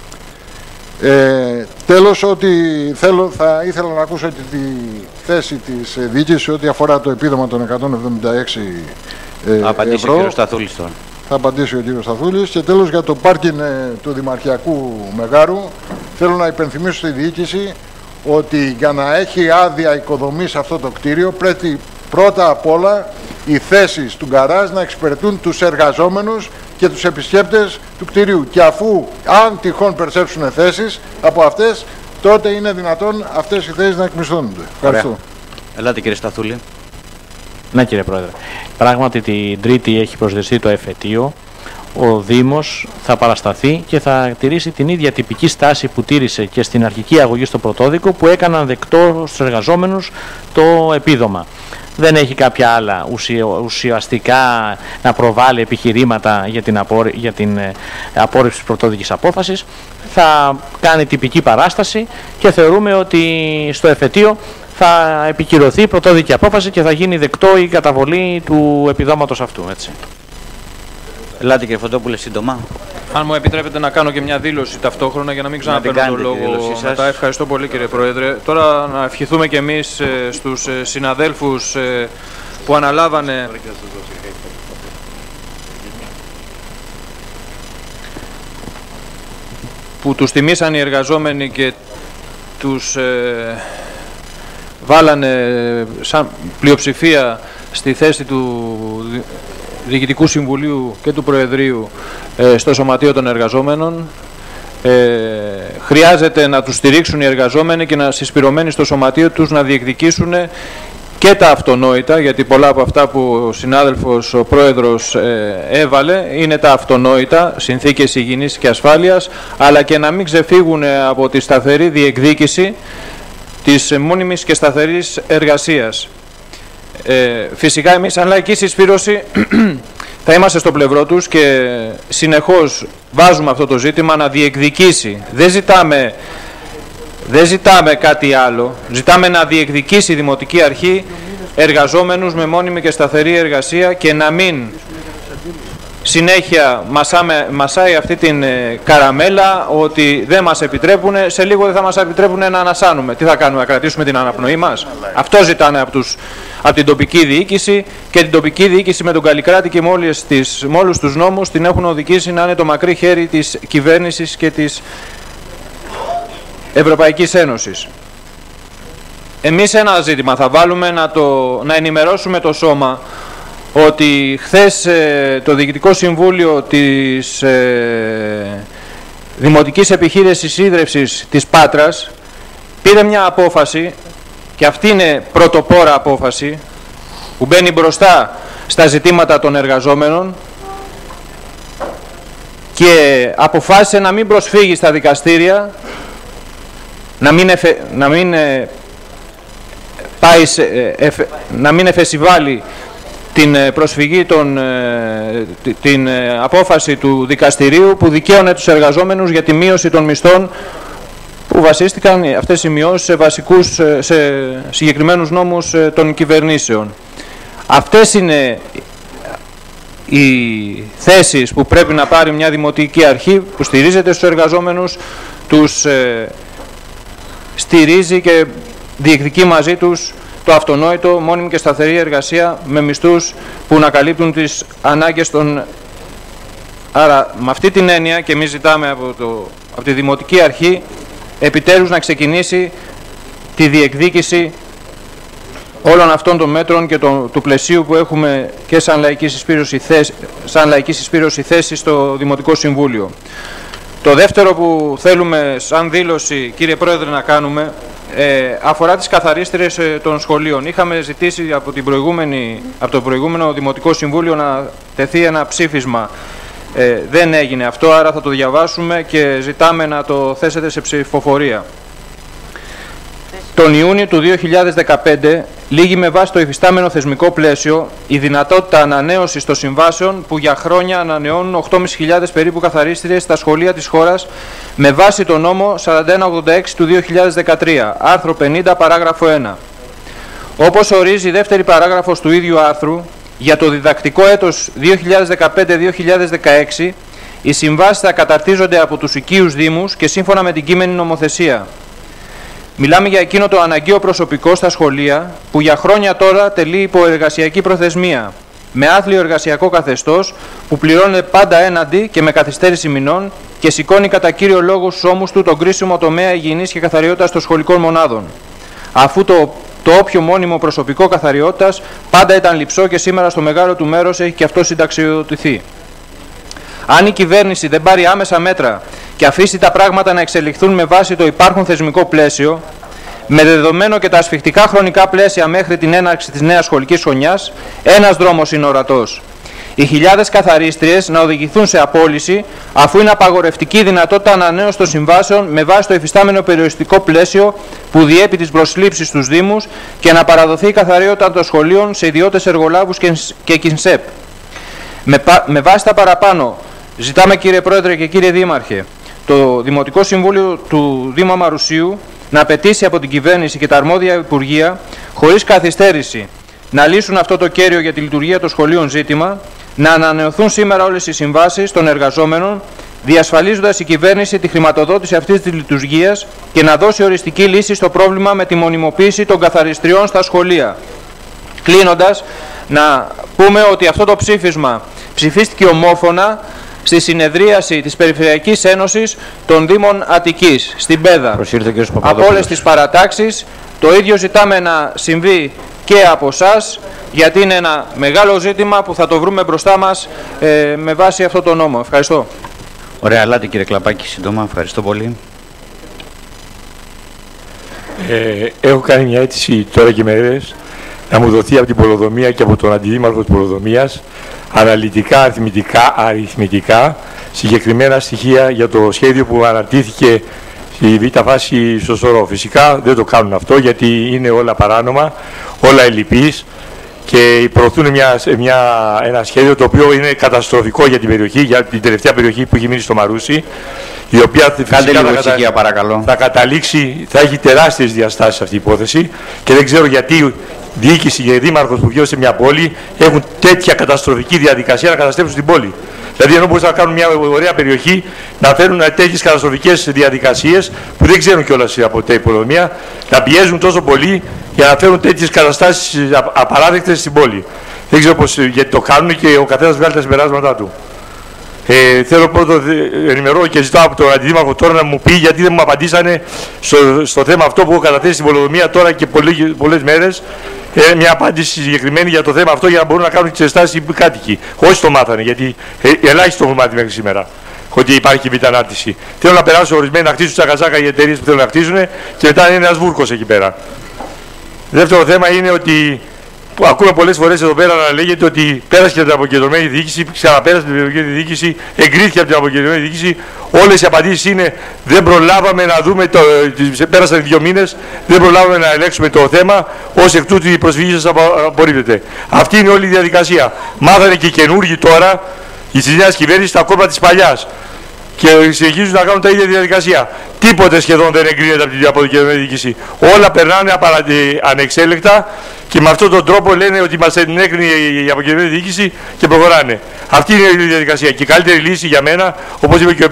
Τέλος, ότι θα ήθελα να ακούσω τη θέση της διοίκησης ό,τι αφορά το επίδομα των 176 απαντήσει ο κύριος Σταθούλης τώρα. Θα απαντήσει ο κύριος Σταθούλης. Και τέλος, για το πάρκινγκ του Δημαρχιακού Μεγάρου, θέλω να υπενθυμίσω στη διοίκηση ότι για να έχει άδεια οικοδομή σε αυτό το κτίριο, πρέπει πρώτα απ' όλα οι θέσεις του γκαράζ να εξυπηρετούν τους εργαζόμενους και τους επισκέπτες του κτιρίου. Και αφού, αν τυχόν περσέψουν θέσεις από αυτές, τότε είναι δυνατόν αυτές οι θέσεις να εκμισθώνονται. Ευχαριστώ. Ελάτε κύριε Σταθούλη. Ναι κύριε Πρόεδρε. Πράγματι την Τρίτη έχει προσδεστεί το εφετείο. Ο Δήμος θα παρασταθεί και θα τηρήσει την ίδια τυπική στάση που τήρησε και στην αρχική αγωγή στο πρωτόδικο, που έκαναν δεκτό στους εργαζόμενους το επίδομα. Δεν έχει κάποια άλλα ουσιαστικά να προβάλλει επιχειρήματα για την απόρριψη της πρωτόδικης απόφασης. Θα κάνει τυπική παράσταση και θεωρούμε ότι στο εφετείο θα επικυρωθεί η πρωτόδικη απόφαση και θα γίνει δεκτό η καταβολή του επιδόματος αυτού. Έτσι. Ελάτε κύριε Φωτόπουλε, σύντομα. Αν μου επιτρέπετε να κάνω και μια δήλωση ταυτόχρονα για να μην ξαναπαίρνω τον λόγο μετά. Ευχαριστώ πολύ κύριε Πρόεδρε. Τώρα να ευχηθούμε και εμείς στους συναδέλφους που αναλάβανε που τους τιμήσαν οι εργαζόμενοι και τους βάλανε σαν πλειοψηφία στη θέση του Διοικητικού Συμβουλίου και του Προεδρείου στο Σωματείο των Εργαζόμενων. Χρειάζεται να τους στηρίξουν οι εργαζόμενοι και να συσπηρωμένοι στο Σωματείο τους να διεκδικήσουν και τα αυτονόητα, γιατί πολλά από αυτά που ο συνάδελφος, ο Πρόεδρος έβαλε είναι τα αυτονόητα, συνθήκες υγιεινής και ασφάλειας, αλλά και να μην ξεφύγουν από τη σταθερή διεκδίκηση της μόνιμης και σταθερής εργασίας. Φυσικά εμείς σαν λαϊκή συσπήρωση θα είμαστε στο πλευρό τους και συνεχώς βάζουμε αυτό το ζήτημα να διεκδικήσει. Δεν ζητάμε κάτι άλλο. Ζητάμε να διεκδικήσει η Δημοτική Αρχή εργαζόμενους με μόνιμη και σταθερή εργασία και να μην συνέχεια μασάει αυτή την καραμέλα ότι δεν μας επιτρέπουν, σε λίγο δεν θα μας επιτρέπουν να ανασάνουμε. Τι θα κάνουμε, να κρατήσουμε την αναπνοή μας? Αυτό ζητάνε από την τοπική διοίκηση, και την τοπική διοίκηση με τον Καλλικράτη και με όλους τους νόμους την έχουν οδηγήσει να είναι το μακρύ χέρι της κυβέρνησης και της Ευρωπαϊκής Ένωσης. Εμείς ένα ζήτημα θα βάλουμε να ενημερώσουμε το σώμα ότι χθες το Διοικητικό Συμβούλιο της Δημοτικής Επιχείρησης Ίδρευσης της Πάτρας πήρε μια απόφαση, και αυτή είναι πρωτοπόρα απόφαση που μπαίνει μπροστά στα ζητήματα των εργαζόμενων, και αποφάσισε να μην προσφύγει στα δικαστήρια, να μην εφεσιβάλει την προσφυγή, την απόφαση του δικαστηρίου που δικαίωνε τους εργαζόμενους για τη μείωση των μισθών, που βασίστηκαν αυτές οι μειώσεις σε συγκεκριμένους νόμους των κυβερνήσεων. Αυτές είναι οι θέσεις που πρέπει να πάρει μια δημοτική αρχή που στηρίζεται στους εργαζόμενους, τους στηρίζει και διεκδικεί μαζί τους το αυτονόητο, μόνιμη και σταθερή εργασία με μισθούς που να καλύπτουν τις ανάγκες των... Άρα, με αυτή την έννοια και εμείς ζητάμε από τη Δημοτική Αρχή επιτέλους να ξεκινήσει τη διεκδίκηση όλων αυτών των μέτρων και του πλαισίου που έχουμε και σαν λαϊκή συσπήρωση θέση στο Δημοτικό Συμβούλιο. Το δεύτερο που θέλουμε σαν δήλωση, κύριε Πρόεδρε, να κάνουμε αφορά τις καθαρίστριες των σχολείων. Είχαμε ζητήσει από το προηγούμενο Δημοτικό Συμβούλιο να τεθεί ένα ψήφισμα. Δεν έγινε αυτό, άρα θα το διαβάσουμε και ζητάμε να το θέσετε σε ψηφοφορία. Τον Ιούνιο του 2015 λήγει με βάση το υφιστάμενο θεσμικό πλαίσιο η δυνατότητα ανανέωσης των συμβάσεων που για χρόνια ανανεώνουν 8.500 περίπου καθαρίστριες στα σχολεία της χώρας με βάση το νόμο 4186 του 2013, άρθρο 50, παράγραφο 1. Όπως ορίζει η δεύτερη παράγραφος του ίδιου άρθρου, για το διδακτικό έτος 2015-2016 οι συμβάσεις θα καταρτίζονται από τους οικείους δήμους και σύμφωνα με την κείμενη νομοθεσία. Μιλάμε για εκείνο το αναγκαίο προσωπικό στα σχολεία που για χρόνια τώρα τελεί υπό εργασιακή προθεσμία, με άθλιο εργασιακό καθεστώς που πληρώνεται πάντα έναντι και με καθυστέρηση μηνών και σηκώνει κατά κύριο λόγο στους ώμους του τον κρίσιμο τομέα υγιεινής και καθαριότητας των σχολικών μονάδων. Αφού το όποιο μόνιμο προσωπικό καθαριότητας πάντα ήταν λειψό και σήμερα στο μεγάλο του μέρος έχει και αυτό συνταξιοδοτηθεί. Αν η κυβέρνηση δεν πάρει άμεσα μέτρα και αφήσει τα πράγματα να εξελιχθούν με βάση το υπάρχον θεσμικό πλαίσιο, με δεδομένο και τα ασφιχτικά χρονικά πλαίσια μέχρι την έναρξη της νέας σχολικής χρονιάς, ένας δρόμος είναι ορατός. Οι χιλιάδες καθαρίστριες να οδηγηθούν σε απόλυση, αφού είναι απαγορευτική η δυνατότητα ανανέωσης των συμβάσεων με βάση το υφιστάμενο περιοριστικό πλαίσιο που διέπει τις προσλήψεις στους Δήμους και να παραδοθεί η καθαριότητα των σχολείων σε ιδιώτες εργολάβους και ΚΙΝΣΕΠ. Με βάση τα παραπάνω, ζητάμε, κύριε Πρόεδρε και κύριε Δήμαρχε, το Δημοτικό Συμβούλιο του Δήμου Αμαρουσίου να απαιτήσει από την κυβέρνηση και τα αρμόδια υπουργεία, χωρίς καθυστέρηση, να λύσουν αυτό το κέριο για τη λειτουργία των σχολείων ζήτημα, να ανανεωθούν σήμερα όλες οι συμβάσεις των εργαζόμενων, διασφαλίζοντας η κυβέρνηση τη χρηματοδότηση αυτής της λειτουργίας και να δώσει οριστική λύση στο πρόβλημα με τη μονιμοποίηση των καθαριστριών στα σχολεία. Κλείνοντας, να πούμε ότι αυτό το ψήφισμα ψηφίστηκε ομόφωνα στη συνεδρίαση της Περιφερειακής Ένωσης των Δήμων Αττικής, στην Πέδα. Από όλες τις παρατάξεις, το ίδιο ζητάμε να συμβεί και από εσάς, γιατί είναι ένα μεγάλο ζήτημα που θα το βρούμε μπροστά μας με βάση αυτό το νόμο. Ευχαριστώ. Ωραία, αλάτι κύριε Κλαπάκη, σύντομα. Ευχαριστώ πολύ. Έχω κάνει μια αίτηση τώρα και μέρες να μου δοθεί από την Πολοδομία και από τον Αντιδήμαρχο της Πολοδομίας αναλυτικά, αριθμητικά συγκεκριμένα στοιχεία για το σχέδιο που αναρτήθηκε στη β' φάση στο Σωρό. Φυσικά δεν το κάνουν αυτό γιατί είναι όλα παράνομα, όλα ελλειπείς και προωθούν ένα σχέδιο το οποίο είναι καταστροφικό για την περιοχή, για την τελευταία περιοχή που έχει μείνει στο Μαρούσι, η οποία φυσικά θα καταλήξει, θα έχει τεράστιες διαστάσεις αυτή η υπόθεση και δεν ξέρω γιατί διοίκηση και δήμαρχος που βιώσει σε μια πόλη έχουν τέτοια καταστροφική διαδικασία να καταστρέψουν την πόλη. Δηλαδή, ενώ μπορούσαν να κάνουν μια ωραία περιοχή, να φέρουν τέτοιες καταστροφικές διαδικασίες που δεν ξέρουν κιόλας από την Πολοδομία, να πιέζουν τόσο πολύ για να φέρουν τέτοιες καταστάσεις απαράδεκτες στην πόλη. Δεν ξέρω γιατί το κάνουν και ο καθένας βγάλει τα συμπεράσματά του. Θέλω πρώτο ενημερώ και ζητάω από τον Αντιδήμαρχο τώρα να μου πει γιατί δεν μου απαντήσανε στο θέμα αυτό που έχω καταθέσει στην Πολοδομία τώρα και πολλές μέρες. Μια απάντηση συγκεκριμένη για το θέμα αυτό για να μπορούν να κάνουν τις εξετάσεις οι κάτοικοι. Όχι το μάθανε, γιατί ελάχιστο έχουν μάθει μέχρι σήμερα ότι υπάρχει β' ανάρτηση. Θέλω να περάσω ορισμένοι να χτίσουν τσακαζάκα οι εταιρείες που θέλουν να χτίσουν και μετά είναι ένας βούρκος εκεί πέρα. Δεύτερο θέμα είναι ότι που ακούμε πολλές φορές εδώ πέρα να λέγεται ότι πέρασε και από την αποκεντρωμένη διοίκηση, ξαναπέρασε την περιοχή διοίκηση, εγκρίθηκε από την αποκεντρωμένη διοίκηση. Όλες οι απαντήσεις είναι δεν προλάβαμε να δούμε, πέρασαν 2 μήνες, δεν προλάβαμε να ελέγξουμε το θέμα, ως εκ τούτου η προσφυγή σας απορρίπτεται. Αυτή είναι όλη η διαδικασία. Μάθανε και οι καινούργοι τώρα, η νέα κυβέρνηση, τα κόμματα της παλιάς. Και συνεχίζουν να κάνουν τα ίδια διαδικασία. Τίποτε σχεδόν δεν εγκρίνεται από την αποκεντρωμένη διοίκηση. Όλα περνάνε ανεξέλεκτα και με αυτόν τον τρόπο λένε ότι μας ενέκρινε η αποκεντρωμένη διοίκηση και προχωράνε. Αυτή είναι η διαδικασία. Και η καλύτερη λύση για μένα, όπως είπε και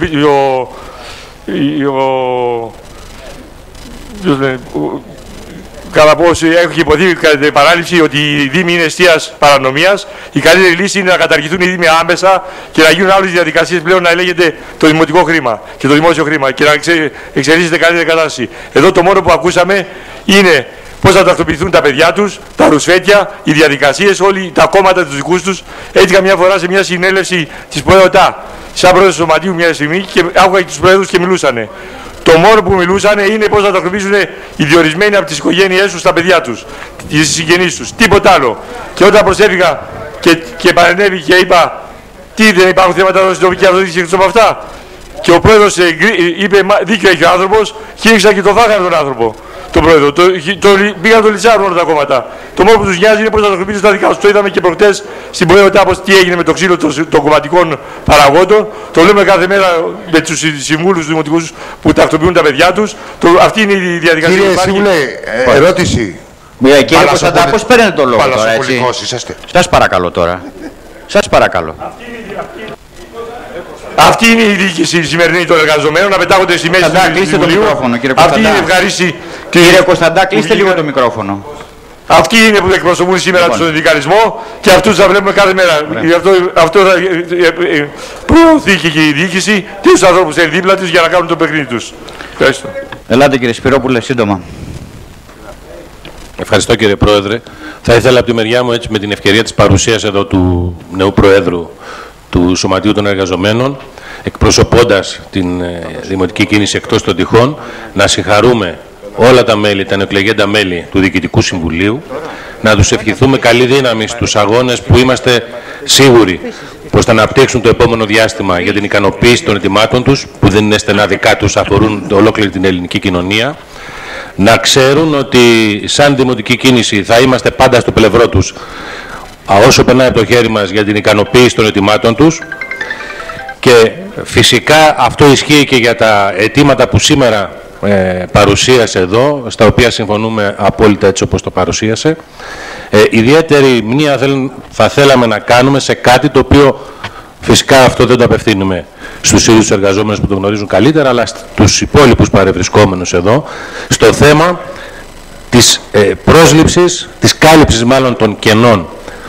κατά πώς έχει υποθεί κατά την παράληψη ότι οι Δήμοι είναι αιστείας παρανομίας, η καλύτερη λύση είναι να καταργηθούν οι Δήμοι άμεσα και να γίνουν άλλες διαδικασίες πλέον να ελέγχεται το δημοτικό χρήμα και το δημόσιο χρήμα και να εξελίσσεται καλύτερη κατάσταση. Εδώ το μόνο που ακούσαμε είναι πώς θα τακτοποιηθούν τα παιδιά τους, τα ρουσφέτια, οι διαδικασίες, όλοι τα κόμματα τους δικούς τους. Έτσι καμιά φορά σε μια συνέλευση της ΠΟΕΟΤΑ, σαν πρόεδρος του Σωματείου μια στιγμή, και άκουγα και τους πρόεδρους και μιλούσανε. Το μόνο που μιλούσανε είναι πώς θα τακτοποιήσουν οι διορισμένοι από τις οικογένειές τους στα παιδιά τους, τις συγγενείς τους. Τίποτα άλλο. Και όταν προσέφυγα και παρενέβη και είπα, τι δεν υπάρχουν θέματα στην τοπική αυτοδιοίκηση εκτός από αυτά. Και ο πρόεδρος είπε, δίκιο έχει ο άνθρωπος, χείριξα και το φάγανε τον άνθρωπο. Τον πρόεδρο. Πήγαν το λιτσάρουν όλα τα κόμματα. Το μόνο που τους νοιάζει είναι πώς θα τακτοποιήσουν τα δικά τους. Το είδαμε και προχτές στην ΠΟΕΟΤΑ τι έγινε με το ξύλο των κομματικών παραγόντων. Το λέμε κάθε μέρα με τους συμβούλους του δημοτικούς που τακτοποιούν τα παιδιά τους. Αυτή είναι η διαδικασία. Κύριε Σύμβουλε, ερώτηση. Κύριε Κωνσταντά, πώς παίρνετε το λόγο τώρα, έτσι? Σας παρακαλώ τώρα. Σας παρακαλώ. Αυτή είναι η διοίκηση σημερινή των εργαζομένων, να πετάγονται στη μέση του Συμβουλίου. Αυτή είναι ευχαρίστη. Κύριε Κωνσταντά, κλείστε λίγο το μικρόφωνο. Αυτοί είναι που εκπροσωπούν σήμερα τον συνδικαλισμό και αυτούς θα βλέπουμε κάθε μέρα. Αυτό θα προωθεί και η διοίκηση και τους ανθρώπους είναι δίπλα τους για να κάνουν το παιχνίδι τους. Ευχαριστώ. Ελάτε κύριε Σπυρόπουλε, σύντομα. Ευχαριστώ κύριε Πρόεδρε. Θα ήθελα από τη μεριά μου, έτσι, με την ευκαιρία της παρουσίας εδώ του νέου Προέδρου του Σωματείου των Εργαζομένων, εκπροσωπώντας την δημοτική κίνηση εκτός των τυχών, να συγχαρούμε όλα τα μέλη, τα νεοεκλεγέντα μέλη του Διοικητικού Συμβουλίου, να τους ευχηθούμε καλή δύναμη στους αγώνες που είμαστε σίγουροι πως θα αναπτύξουν το επόμενο διάστημα για την ικανοποίηση των αιτημάτων τους, που δεν είναι στενά δικά τους, αφορούν ολόκληρη την ελληνική κοινωνία. Να ξέρουν ότι σαν δημοτική κίνηση θα είμαστε πάντα στο πλευρό τους όσο περνάει από το χέρι μας για την ικανοποίηση των αιτημάτων τους, και φυσικά αυτό ισχύει και για τα αιτήματα που σήμερα παρουσίασε εδώ, στα οποία συμφωνούμε απόλυτα έτσι όπως το παρουσίασε. Ιδιαίτερη μνήα θα θέλαμε να κάνουμε σε κάτι το οποίο φυσικά αυτό δεν το απευθύνουμε στους ίδιους τους εργαζόμενους που το γνωρίζουν καλύτερα, αλλά στους υπόλοιπους παρευρισκόμενους εδώ, στο θέμα της πρόσληψης, της κάλυψης μάλλον των κενών,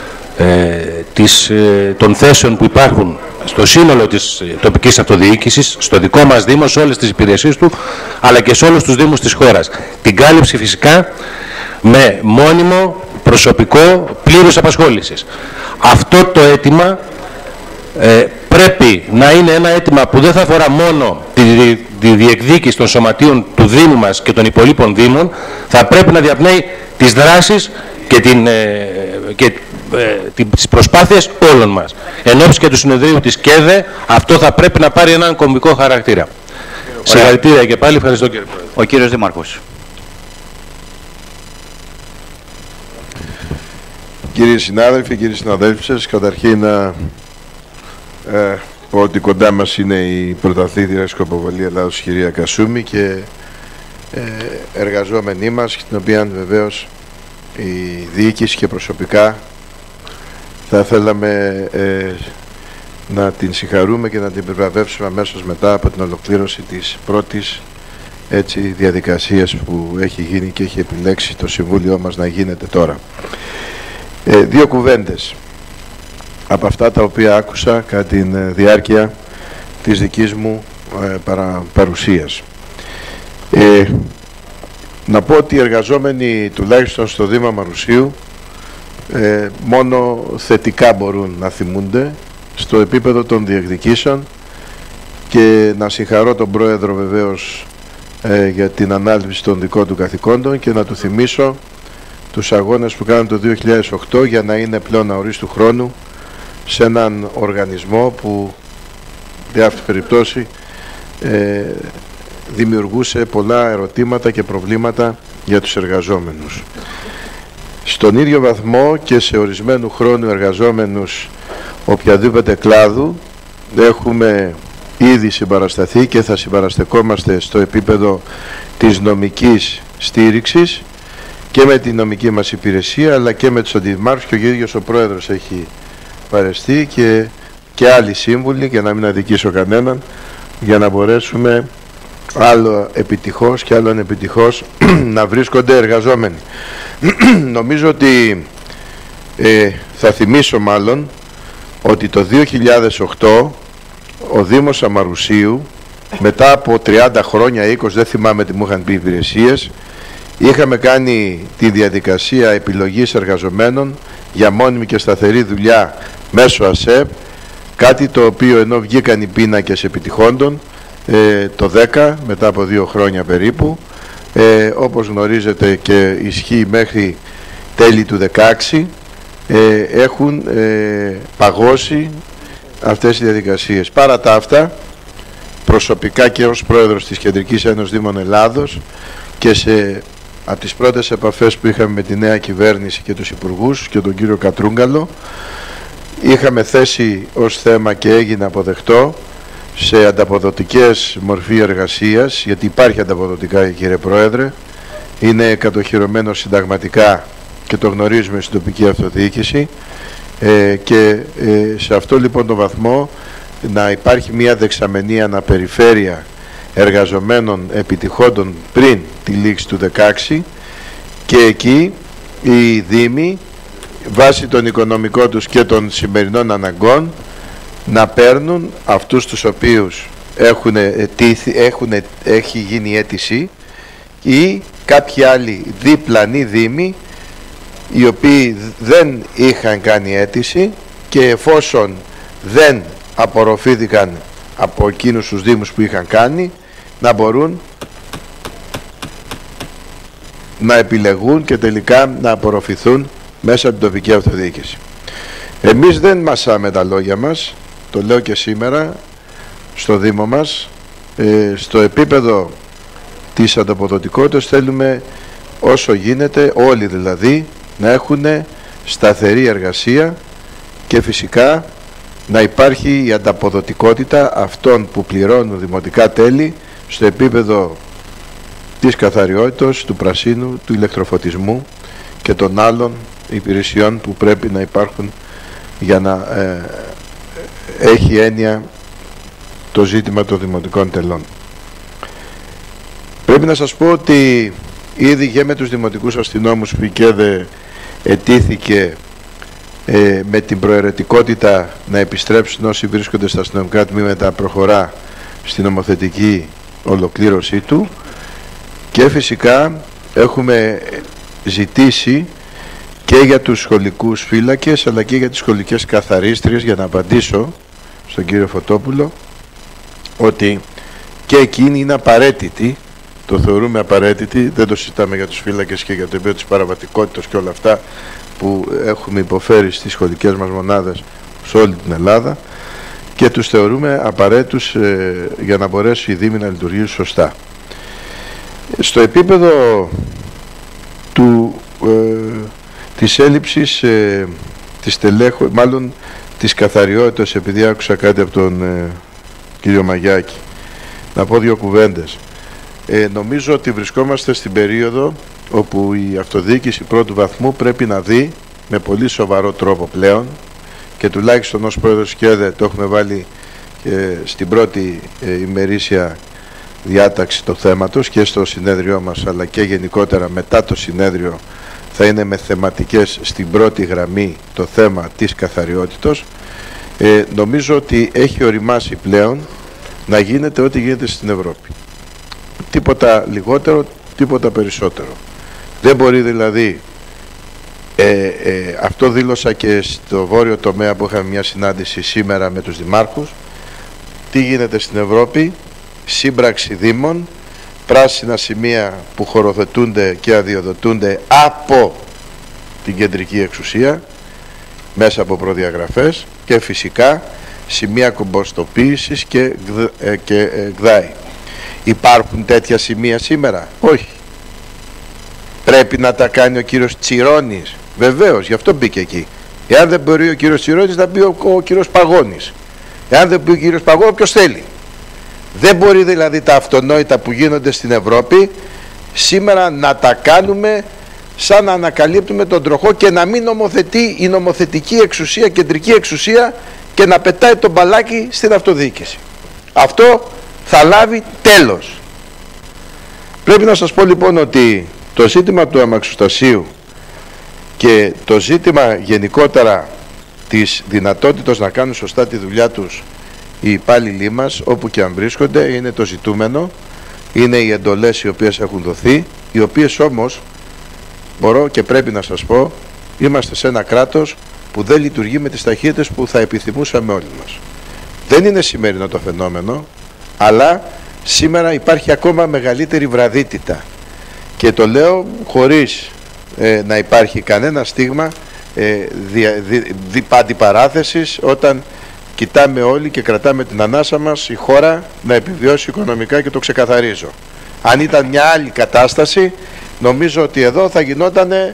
των θέσεων που υπάρχουν στο σύνολο της τοπικής αυτοδιοίκησης, στο δικό μας Δήμο, σε όλες τις υπηρεσίες του, αλλά και σε όλους τους Δήμους της χώρας. Την κάλυψη φυσικά με μόνιμο προσωπικό πλήρους απασχόλησης. Αυτό το αίτημα πρέπει να είναι ένα αίτημα που δεν θα αφορά μόνο τη διεκδίκηση των σωματείων του Δήμου μας και των υπολείπων Δήμων, θα πρέπει να διαπνέει τις δράσεις και τις προσπάθειες όλων μας. Εν ώψη και του συνεδρίου της ΚΕΔΕ, αυτό θα πρέπει να πάρει έναν κομβικό χαρακτήρα. Συγχαρητήρια και πάλι. Ευχαριστώ κύριε Πρόεδρε. Ο κύριος Δήμαρχος. Κύριοι συνάδελφοι, κύριοι συναδέλφοι σας, καταρχήν να πω ότι κοντά μας είναι η πρωταθλήτρια Σκοποβολή Ελλάδος, κυρία Κασούμη, και εργαζόμενοι μας, την οποία βεβαίως η διοίκηση και προσωπικά θα θέλαμε να την συγχαρούμε και να την επιβραβεύσουμε αμέσως μετά από την ολοκλήρωση της πρώτης διαδικασίας που έχει γίνει και έχει επιλέξει το Συμβούλιο μας να γίνεται τώρα. Δύο κουβέντες από αυτά τα οποία άκουσα κατά τη διάρκεια της δικής μου παρουσίας. Να πω ότι οι εργαζόμενοι τουλάχιστον στο Δήμα Μαρουσίου μόνο θετικά μπορούν να θυμούνται στο επίπεδο των διεκδικήσεων, και να συγχαρώ τον Πρόεδρο βεβαίως για την ανάληψη των δικών του καθηκόντων, και να του θυμίσω τους αγώνες που κάναν το 2008 για να είναι πλέον αορίστου χρόνου σε έναν οργανισμό που σε αυτή περιπτώσει δημιουργούσε πολλά ερωτήματα και προβλήματα για τους εργαζόμενους. Στον ίδιο βαθμό και σε ορισμένου χρόνου εργαζόμενους οποιαδήποτε κλάδου έχουμε ήδη συμπαρασταθεί και θα συμπαραστεκόμαστε στο επίπεδο της νομικής στήριξης και με την νομική μας υπηρεσία, αλλά και με τους αντιδημάρχους, και ο ίδιος ο Πρόεδρος έχει παρεστεί και άλλοι σύμβουλοι, για να μην αδικήσω κανέναν, για να μπορέσουμε άλλο επιτυχώς και άλλο ανεπιτυχώς να βρίσκονται εργαζόμενοι. Νομίζω ότι θα θυμίσω μάλλον ότι το 2008 ο Δήμος Αμαρουσίου, μετά από 30 χρόνια, 20, δεν θυμάμαι τι μου είχαν πει υπηρεσίες, είχαμε κάνει τη διαδικασία επιλογής εργαζομένων για μόνιμη και σταθερή δουλειά μέσω ΑΣΕΠ, κάτι το οποίο ενώ βγήκαν οι πίνακες επιτυχόντων το 10, μετά από 2 χρόνια περίπου, όπως γνωρίζετε και ισχύει μέχρι τέλη του 16, έχουν παγώσει αυτές οι διαδικασίες. Παρά τα αυτά, προσωπικά και ως πρόεδρος της Κεντρικής Ένωσης Δήμων Ελλάδος και από τις πρώτες επαφές που είχαμε με τη νέα κυβέρνηση και τους υπουργούς και τον κύριο Κατρούγκαλο, είχαμε θέσει ως θέμα και έγινε αποδεκτό σε ανταποδοτικές μορφή εργασίας, γιατί υπάρχει ανταποδοτικά, κύριε Πρόεδρε, είναι κατοχυρωμένο συνταγματικά και το γνωρίζουμε στην τοπική αυτοδιοίκηση, και σε αυτό λοιπόν το βαθμό να υπάρχει μια δεξαμενή αναπεριφέρεια εργαζομένων επιτυχόντων πριν τη λήξη του 16, και εκεί οι Δήμοι βάσει των οικονομικών τους και των σημερινών αναγκών να παίρνουν αυτούς τους οποίους έχει γίνει αίτηση, ή κάποιοι άλλοι διπλανοί Δήμοι οι οποίοι δεν είχαν κάνει αίτηση και εφόσον δεν απορροφήθηκαν από εκείνους τους Δήμους που είχαν κάνει, να μπορούν να επιλεγούν και τελικά να απορροφηθούν μέσα από την τοπική αυτοδιοίκηση. Εμείς δεν μασάμε τα λόγια μας, το λέω και σήμερα στο Δήμο μας, στο επίπεδο της ανταποδοτικότητας θέλουμε όσο γίνεται όλοι δηλαδή να έχουν σταθερή εργασία και φυσικά να υπάρχει η ανταποδοτικότητα αυτών που πληρώνουν δημοτικά τέλη στο επίπεδο της καθαριότητας, του πρασίνου, του ηλεκτροφωτισμού και των άλλων υπηρεσιών που πρέπει να υπάρχουν για να έχει έννοια το ζήτημα των δημοτικών τελών. Πρέπει να σας πω ότι ήδη και με τους δημοτικούς αστυνόμους που η ΚΕΔΕ ετήθηκε με την προαιρετικότητα να επιστρέψουν όσοι βρίσκονται στα αστυνομικά τμήματα, προχωρά στην νομοθετική ολοκλήρωσή του, και φυσικά έχουμε ζητήσει και για τους σχολικούς φύλακες αλλά και για τις σχολικές καθαρίστριες, για να απαντήσω στον κύριο Φωτόπουλο ότι και εκείνη είναι απαραίτητη, το θεωρούμε απαραίτητη, δεν το συζητάμε για τους φύλακες και για το επίπεδο της παραβατικότητας και όλα αυτά που έχουμε υποφέρει στις σχολικές μας μονάδες σε όλη την Ελλάδα, και τους θεωρούμε απαραίτητους για να μπορέσει η Δήμη να λειτουργήσει σωστά. Στο επίπεδο της έλλειψης της καθαριότητας, επειδή άκουσα κάτι από τον κύριο Μαγιάκη, να πω 2 κουβέντες. Νομίζω ότι βρισκόμαστε στην περίοδο όπου η αυτοδιοίκηση πρώτου βαθμού πρέπει να δει με πολύ σοβαρό τρόπο πλέον, και τουλάχιστον ως πρόεδρος ΚΕΔΕ το έχουμε βάλει στην πρώτη ημερήσια διάταξη του θέματος και στο συνέδριό μας, αλλά και γενικότερα μετά το συνέδριο θα είναι με θεματικές στην πρώτη γραμμή το θέμα της καθαριότητος. Νομίζω ότι έχει οριμάσει πλέον να γίνεται ό,τι γίνεται στην Ευρώπη. Τίποτα λιγότερο, τίποτα περισσότερο. Δεν μπορεί δηλαδή, αυτό δήλωσα και στο βόρειο τομέα που είχαμε μια συνάντηση σήμερα με τους δημάρχους, τι γίνεται στην Ευρώπη, σύμπραξη δήμων, πράσινα σημεία που χωροθετούνται και αδειοδοτούνται από την κεντρική εξουσία μέσα από προδιαγραφές, και φυσικά σημεία κομποστοποίησης και ΓΔΑΗ. Υπάρχουν τέτοια σημεία σήμερα? Όχι. Πρέπει να τα κάνει ο κύριος Τσιρόνης? Βεβαίως, γι' αυτό μπήκε εκεί. Εάν δεν μπορεί ο κύριος Τσιρόνης, θα μπει ο κύριος Παγώνης. Εάν δεν μπει ο κύριος Παγώνης, ποιος θέλει? Δεν μπορεί δηλαδή τα αυτονόητα που γίνονται στην Ευρώπη σήμερα να τα κάνουμε σαν να ανακαλύπτουμε τον τροχό και να μην νομοθετεί η νομοθετική εξουσία, κεντρική εξουσία, και να πετάει τον μπαλάκι στην αυτοδιοίκηση. Αυτό θα λάβει τέλος. Πρέπει να σας πω λοιπόν ότι το ζήτημα του αμαξοστασίου και το ζήτημα γενικότερα της δυνατότητας να κάνουν σωστά τη δουλειά τους οι υπάλληλοι μας, όπου και αν βρίσκονται, είναι το ζητούμενο, είναι οι εντολές οι οποίες έχουν δοθεί, οι οποίες όμως, μπορώ και πρέπει να σας πω, είμαστε σε ένα κράτος που δεν λειτουργεί με τις ταχύτητες που θα επιθυμούσαμε όλοι μας. Δεν είναι σημερινό το φαινόμενο, αλλά σήμερα υπάρχει ακόμα μεγαλύτερη βραδύτητα. Και το λέω χωρίς να υπάρχει κανένα στίγμα αντιπαράθεσης, όταν κοιτάμε όλοι και κρατάμε την ανάσα μας η χώρα να επιβιώσει οικονομικά, και το ξεκαθαρίζω. Αν ήταν μια άλλη κατάσταση, νομίζω ότι εδώ θα γινόταν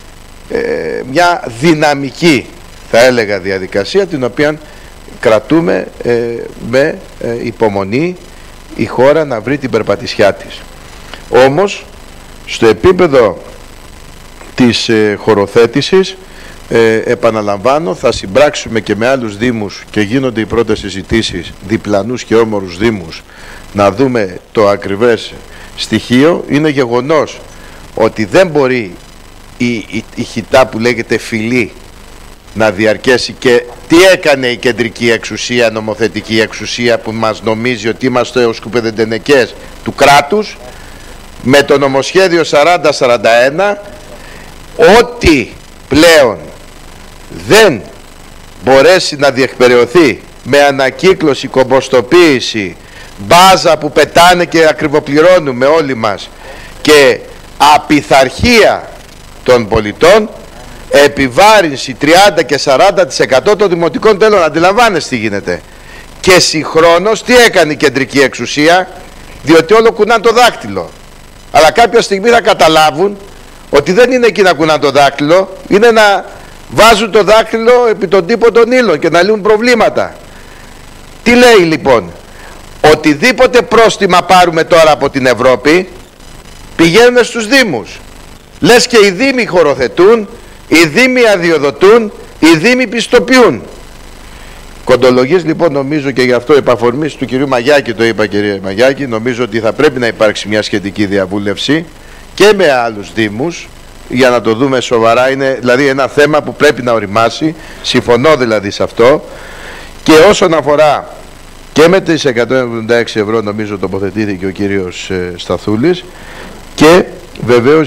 μια δυναμική, θα έλεγα, διαδικασία, την οποία κρατούμε με υπομονή η χώρα να βρει την περπατησιά της. Όμως στο επίπεδο της χωροθέτησης, επαναλαμβάνω, θα συμπράξουμε και με άλλους δήμους και γίνονται οι πρώτες συζητήσεις, διπλανούς και όμορους δήμους, να δούμε το ακριβές στοιχείο. Είναι γεγονός ότι δεν μπορεί η χιτά που λέγεται φυλή να διαρκέσει. Και τι έκανε η κεντρική εξουσία, νομοθετική εξουσία, που μας νομίζει ότι είμαστε ως σκουπεδεντενεκές του κράτους, με το νομοσχέδιο 4041, ό,τι πλέον δεν μπορέσει να διεκπεραιωθεί με ανακύκλωση, κομποστοποίηση, μπάζα που πετάνε και ακριβοπληρώνουμε όλοι μας, και απειθαρχία των πολιτών, επιβάρυνση 30 και 40% των δημοτικών τέλων. Αντιλαμβάνεστε τι γίνεται. Και συγχρόνως τι έκανε η κεντρική εξουσία, διότι όλο κουνάν το δάκτυλο. Αλλά κάποια στιγμή θα καταλάβουν ότι δεν είναι εκεί να κουνάν το δάκτυλο, είναι να βάζουν το δάκτυλο επί τον τύπο των ύλων και να λύνουν προβλήματα. Τι λέει λοιπόν? Οτιδήποτε πρόστιμα πάρουμε τώρα από την Ευρώπη πηγαίνουν στους Δήμους. Λες και οι Δήμοι χωροθετούν, οι Δήμοι αδειοδοτούν, οι Δήμοι πιστοποιούν. Κοντολογής λοιπόν, νομίζω, και γι' αυτό επαφορμής του κυρίου Μαγιάκη το είπα, κυρία Μαγιάκη, νομίζω ότι θα πρέπει να υπάρξει μια σχετική διαβούλευση και με άλλους Δήμους για να το δούμε σοβαρά. Είναι δηλαδή ένα θέμα που πρέπει να οριμάσει, συμφωνώ δηλαδή σε αυτό. Και όσον αφορά και με τις 176 ευρώ, νομίζω τοποθετήθηκε ο κύριος Σταθούλης, και βεβαίως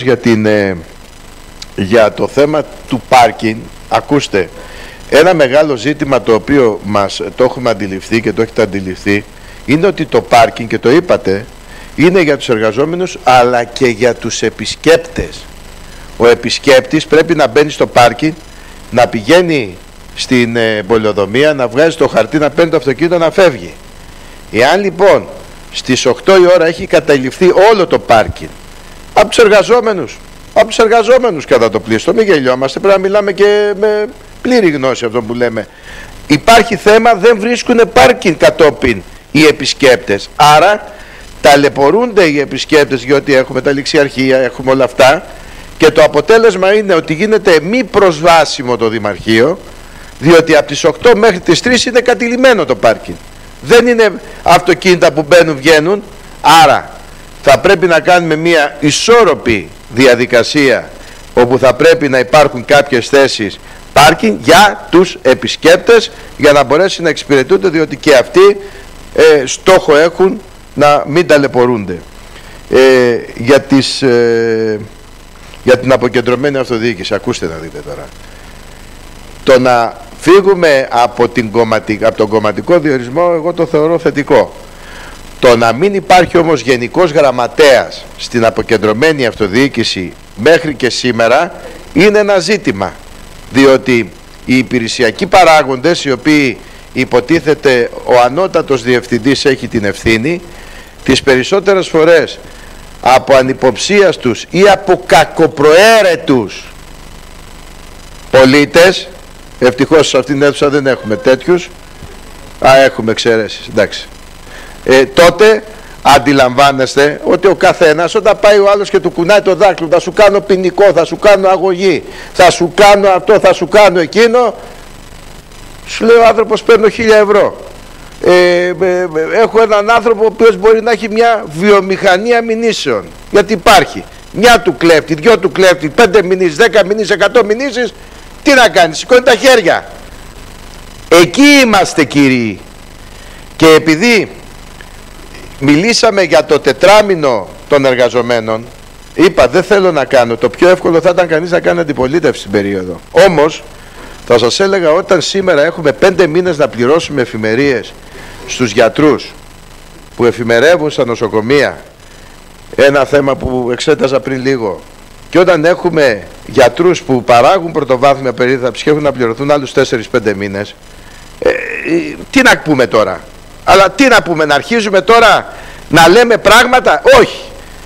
για το θέμα του πάρκινγκ. Ακούστε, ένα μεγάλο ζήτημα το οποίο το έχουμε αντιληφθεί και το έχετε αντιληφθεί, είναι ότι το πάρκινγκ, και το είπατε, είναι για τους εργαζόμενους αλλά και για τους επισκέπτες. Ο επισκέπτης πρέπει να μπαίνει στο πάρκινγκ, να πηγαίνει στην πολεοδομία, να βγάζει το χαρτί, να παίρνει το αυτοκίνητο, να φεύγει. Εάν λοιπόν στις 8 η ώρα έχει καταληφθεί όλο το πάρκινγκ από τους εργαζόμενους, κατά το πλήστο, μην γελιόμαστε, πρέπει να μιλάμε και με πλήρη γνώση αυτό που λέμε. Υπάρχει θέμα, δεν βρίσκουν πάρκινγκ κατόπιν οι επισκέπτες, άρα ταλαιπωρούνται οι επισκέπτες, διότι έχουμε τα ληξιαρχεία, έχουμε όλα αυτά, και το αποτέλεσμα είναι ότι γίνεται μη προσβάσιμο το Δημαρχείο, διότι από τις 8 μέχρι τις 3 είναι κατηλημμένο το πάρκινγκ. Δεν είναι αυτοκίνητα που μπαίνουν βγαίνουν, άρα θα πρέπει να κάνουμε μια ισόρροπη διαδικασία, όπου θα πρέπει να υπάρχουν κάποιες θέσεις πάρκινγκ για τους επισκέπτες, για να μπορέσει να εξυπηρετούνται, διότι και αυτοί στόχο έχουν να μην ταλαιπωρούνται. Για την αποκεντρωμένη αυτοδιοίκηση, ακούστε να δείτε τώρα. Το να φύγουμε από τον κομματικό διορισμό, εγώ το θεωρώ θετικό. Το να μην υπάρχει όμως γενικός γραμματέας στην αποκεντρωμένη αυτοδιοίκηση μέχρι και σήμερα είναι ένα ζήτημα, διότι οι υπηρεσιακοί παράγοντες, οι οποίοι υποτίθεται ο ανώτατος διευθυντής έχει την ευθύνη, τις περισσότερες φορές από ανυποψίας τους ή από κακοπροαίρετους πολίτες, ευτυχώς σε αυτήν την αίθουσα δεν έχουμε τέτοιους, έχουμε εξαιρέσεις, εντάξει, τότε αντιλαμβάνεστε ότι ο καθένας, όταν πάει ο άλλος και του κουνάει το δάκτυλο, θα σου κάνω ποινικό, θα σου κάνω αγωγή, θα σου κάνω αυτό, θα σου κάνω εκείνο, σου λέει ο άνθρωπος παίρνω 1.000 ευρώ. Έχω έναν άνθρωπο ο οποίος μπορεί να έχει μια βιομηχανία μηνύσεων, Γιατί υπάρχει μια του κλέφτη, δυο του κλέφτη, 5 μηνύσεις, 10 μηνύσεις, 100 μηνύσεις, τι να κάνει, σηκώνει τα χέρια. Εκεί είμαστε κύριοι. Και επειδή μιλήσαμε για το τετράμινο των εργαζομένων, είπα δεν θέλω να κάνω, το πιο εύκολο θα ήταν κανείς να κάνει αντιπολίτευση στην περίοδο. Όμως θα σας έλεγα, όταν σήμερα έχουμε 5 μήνες να πληρώσουμε εφημερίες στους γιατρούς που εφημερεύουν στα νοσοκομεία, ένα θέμα που εξέταζα πριν λίγο, και όταν έχουμε γιατρούς που παράγουν πρωτοβάθμια περίθαλψη και έχουν να πληρωθούν άλλους 4-5 μήνες, τι να πούμε τώρα? Αλλά τι να πούμε, να αρχίζουμε τώρα να λέμε πράγματα? Όχι.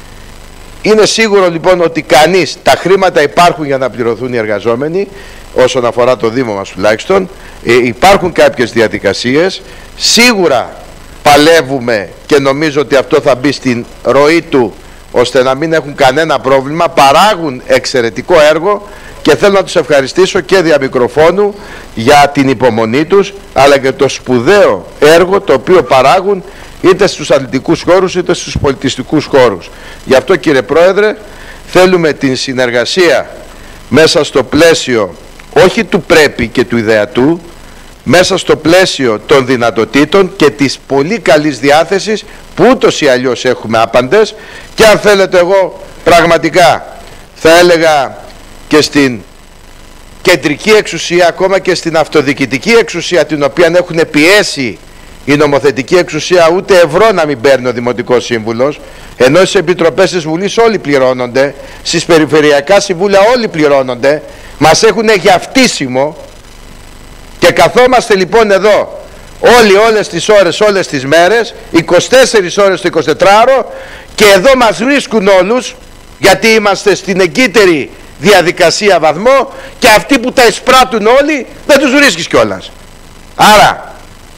Είναι σίγουρο λοιπόν ότι τα χρήματα υπάρχουν για να πληρωθούν οι εργαζόμενοι, όσον αφορά το Δήμο μας τουλάχιστον. Υπάρχουν κάποιες διαδικασίες, σίγουρα παλεύουμε και νομίζω ότι αυτό θα μπει στην ροή του, ώστε να μην έχουν κανένα πρόβλημα. Παράγουν εξαιρετικό έργο και θέλω να τους ευχαριστήσω και δια μικροφώνου για την υπομονή τους, αλλά και το σπουδαίο έργο το οποίο παράγουν είτε στους αθλητικούς χώρους είτε στους πολιτιστικούς χώρους. Γι' αυτό κύριε Πρόεδρε, θέλουμε την συνεργασία μέσα στο πλαίσιο όχι του πρέπει και του ιδεατού, μέσα στο πλαίσιο των δυνατοτήτων και της πολύ καλής διάθεσης που ούτως ή αλλιώς έχουμε άπαντες, και αν θέλετε εγώ πραγματικά θα έλεγα και στην κεντρική εξουσία, ακόμα και στην αυτοδιοικητική εξουσία, την οποία έχουν πιέσει η νομοθετική εξουσία, ούτε ευρώ να μην παίρνει ο Δημοτικός Σύμβουλος, ενώ στις επιτροπές της Βουλής όλοι πληρώνονται, στις περιφερειακά συμβούλια όλοι πληρώνονται, μας έχουν για φτύσιμο. Και καθόμαστε λοιπόν εδώ όλοι, όλες τις ώρες, όλες τις μέρες, 24 ώρες το 24ωρο, και εδώ μας βρίσκουν όλους, γιατί είμαστε στην εγκύτερη διαδικασία βαθμό, και αυτοί που τα εισπράττουν όλοι δεν τους βρίσκεις κιόλας. Άρα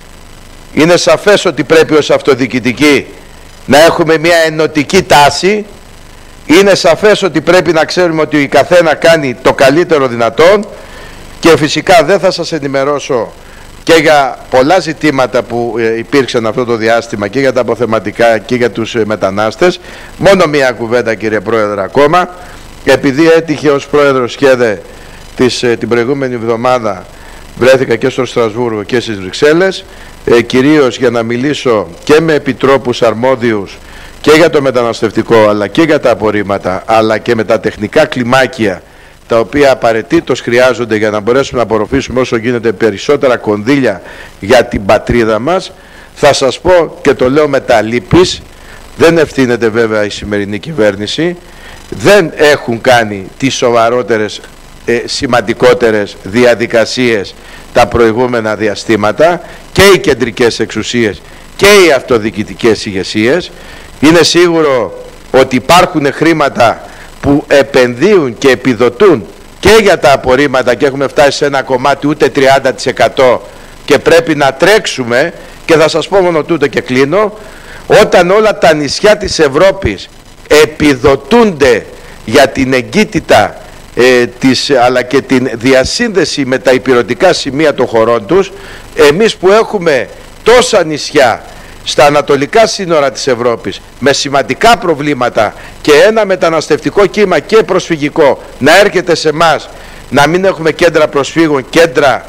είναι σαφές ότι πρέπει ως αυτοδιοικητικοί να έχουμε μια ενωτική τάση. Είναι σαφές ότι πρέπει να ξέρουμε ότι η καθένα κάνει το καλύτερο δυνατόν, και φυσικά δεν θα σας ενημερώσω και για πολλά ζητήματα που υπήρξαν αυτό το διάστημα, και για τα αποθεματικά και για τους μετανάστες. Μόνο μία κουβέντα κύριε Πρόεδρε ακόμα, επειδή έτυχε ως Πρόεδρος ΣΚΕΔΕ την προηγούμενη εβδομάδα, βρέθηκα και στο Στρασβούργο και στις Βρυξέλλες, κυρίως για να μιλήσω και με επιτρόπους αρμόδιους και για το μεταναστευτικό, αλλά και για τα απορρίμματα, αλλά και με τα τεχνικά κλιμάκια, τα οποία απαραίτητος χρειάζονται για να μπορέσουμε να απορροφήσουμε όσο γίνεται περισσότερα κονδύλια για την πατρίδα μας. Θα σας πω, και το λέω με τα λύπης, δεν ευθύνεται βέβαια η σημερινή κυβέρνηση, δεν έχουν κάνει τις σοβαρότερες, σημαντικότερες διαδικασίες τα προηγούμενα διαστήματα, και οι κεντρικές εξουσίες και οι αυτοδιοικητικές ηγεσίες. Είναι σίγουρο ότι υπάρχουν χρήματα που επενδύουν και επιδοτούν και για τα απορρίμματα, και έχουμε φτάσει σε ένα κομμάτι ούτε 30%, και πρέπει να τρέξουμε. Και θα σας πω μόνο τούτο και κλείνω: όταν όλα τα νησιά της Ευρώπης επιδοτούνται για την εγκύτητα αλλά και την διασύνδεση με τα ηπειρωτικά σημεία των χωρών τους, εμείς που έχουμε τόσα νησιά στα ανατολικά σύνορα της Ευρώπης με σημαντικά προβλήματα και ένα μεταναστευτικό κύμα και προσφυγικό να έρχεται σε εμάς, να μην έχουμε κέντρα προσφύγων, κέντρα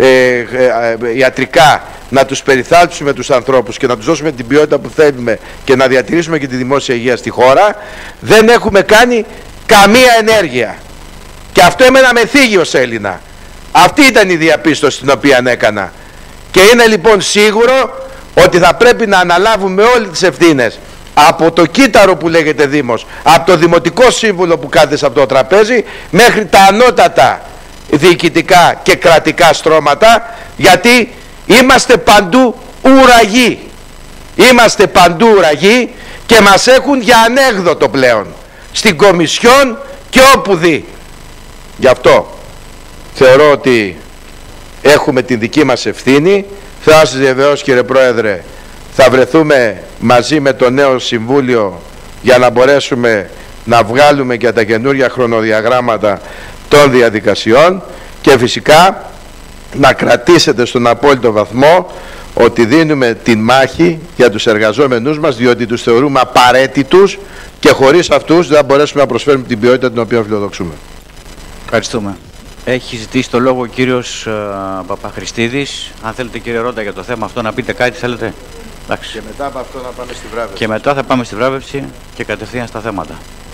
ιατρικά, να τους περιθάλψουμε τους ανθρώπους και να τους δώσουμε την ποιότητα που θέλουμε και να διατηρήσουμε και τη δημόσια υγεία στη χώρα, δεν έχουμε κάνει καμία ενέργεια. Και αυτό εμένα με θίγει ως Έλληνα. Αυτή ήταν η διαπίστωση την οποία έκανα. Και είναι λοιπόν σίγουρο ότι θα πρέπει να αναλάβουμε όλοι τις ευθύνες, από το κύτταρο που λέγεται Δήμος, από το Δημοτικό Σύμβουλο που κάθεται από το τραπέζι, μέχρι τα ανώτατα διοικητικά και κρατικά στρώματα, γιατί είμαστε παντού ουραγοί. Είμαστε παντού ουραγοί και μας έχουν για ανέκδοτο πλέον, στην Κομισιόν και όπου δει. Γι' αυτό θεωρώ ότι έχουμε την δική μας ευθύνη. Θα σας διαβεβαιώσω κύριε Πρόεδρε, θα βρεθούμε μαζί με το νέο Συμβούλιο για να μπορέσουμε να βγάλουμε και τα καινούργια χρονοδιαγράμματα των διαδικασιών, και φυσικά να κρατήσετε στον απόλυτο βαθμό ότι δίνουμε τη μάχη για τους εργαζόμενούς μας, διότι τους θεωρούμε απαραίτητους και χωρίς αυτούς δεν θα μπορέσουμε να προσφέρουμε την ποιότητα την οποία φιλοδοξούμε. Ευχαριστούμε. Έχει ζητήσει το λόγο ο κύριος Παπαχριστίδης. Αν θέλετε, κύριε Ρόντα, για το θέμα αυτό να πείτε κάτι, θέλετε. Εντάξει. Και μετά από αυτό να πάμε στη βράβευση. Και μετά θα πάμε στη βράβευση και κατευθείαν στα θέματα.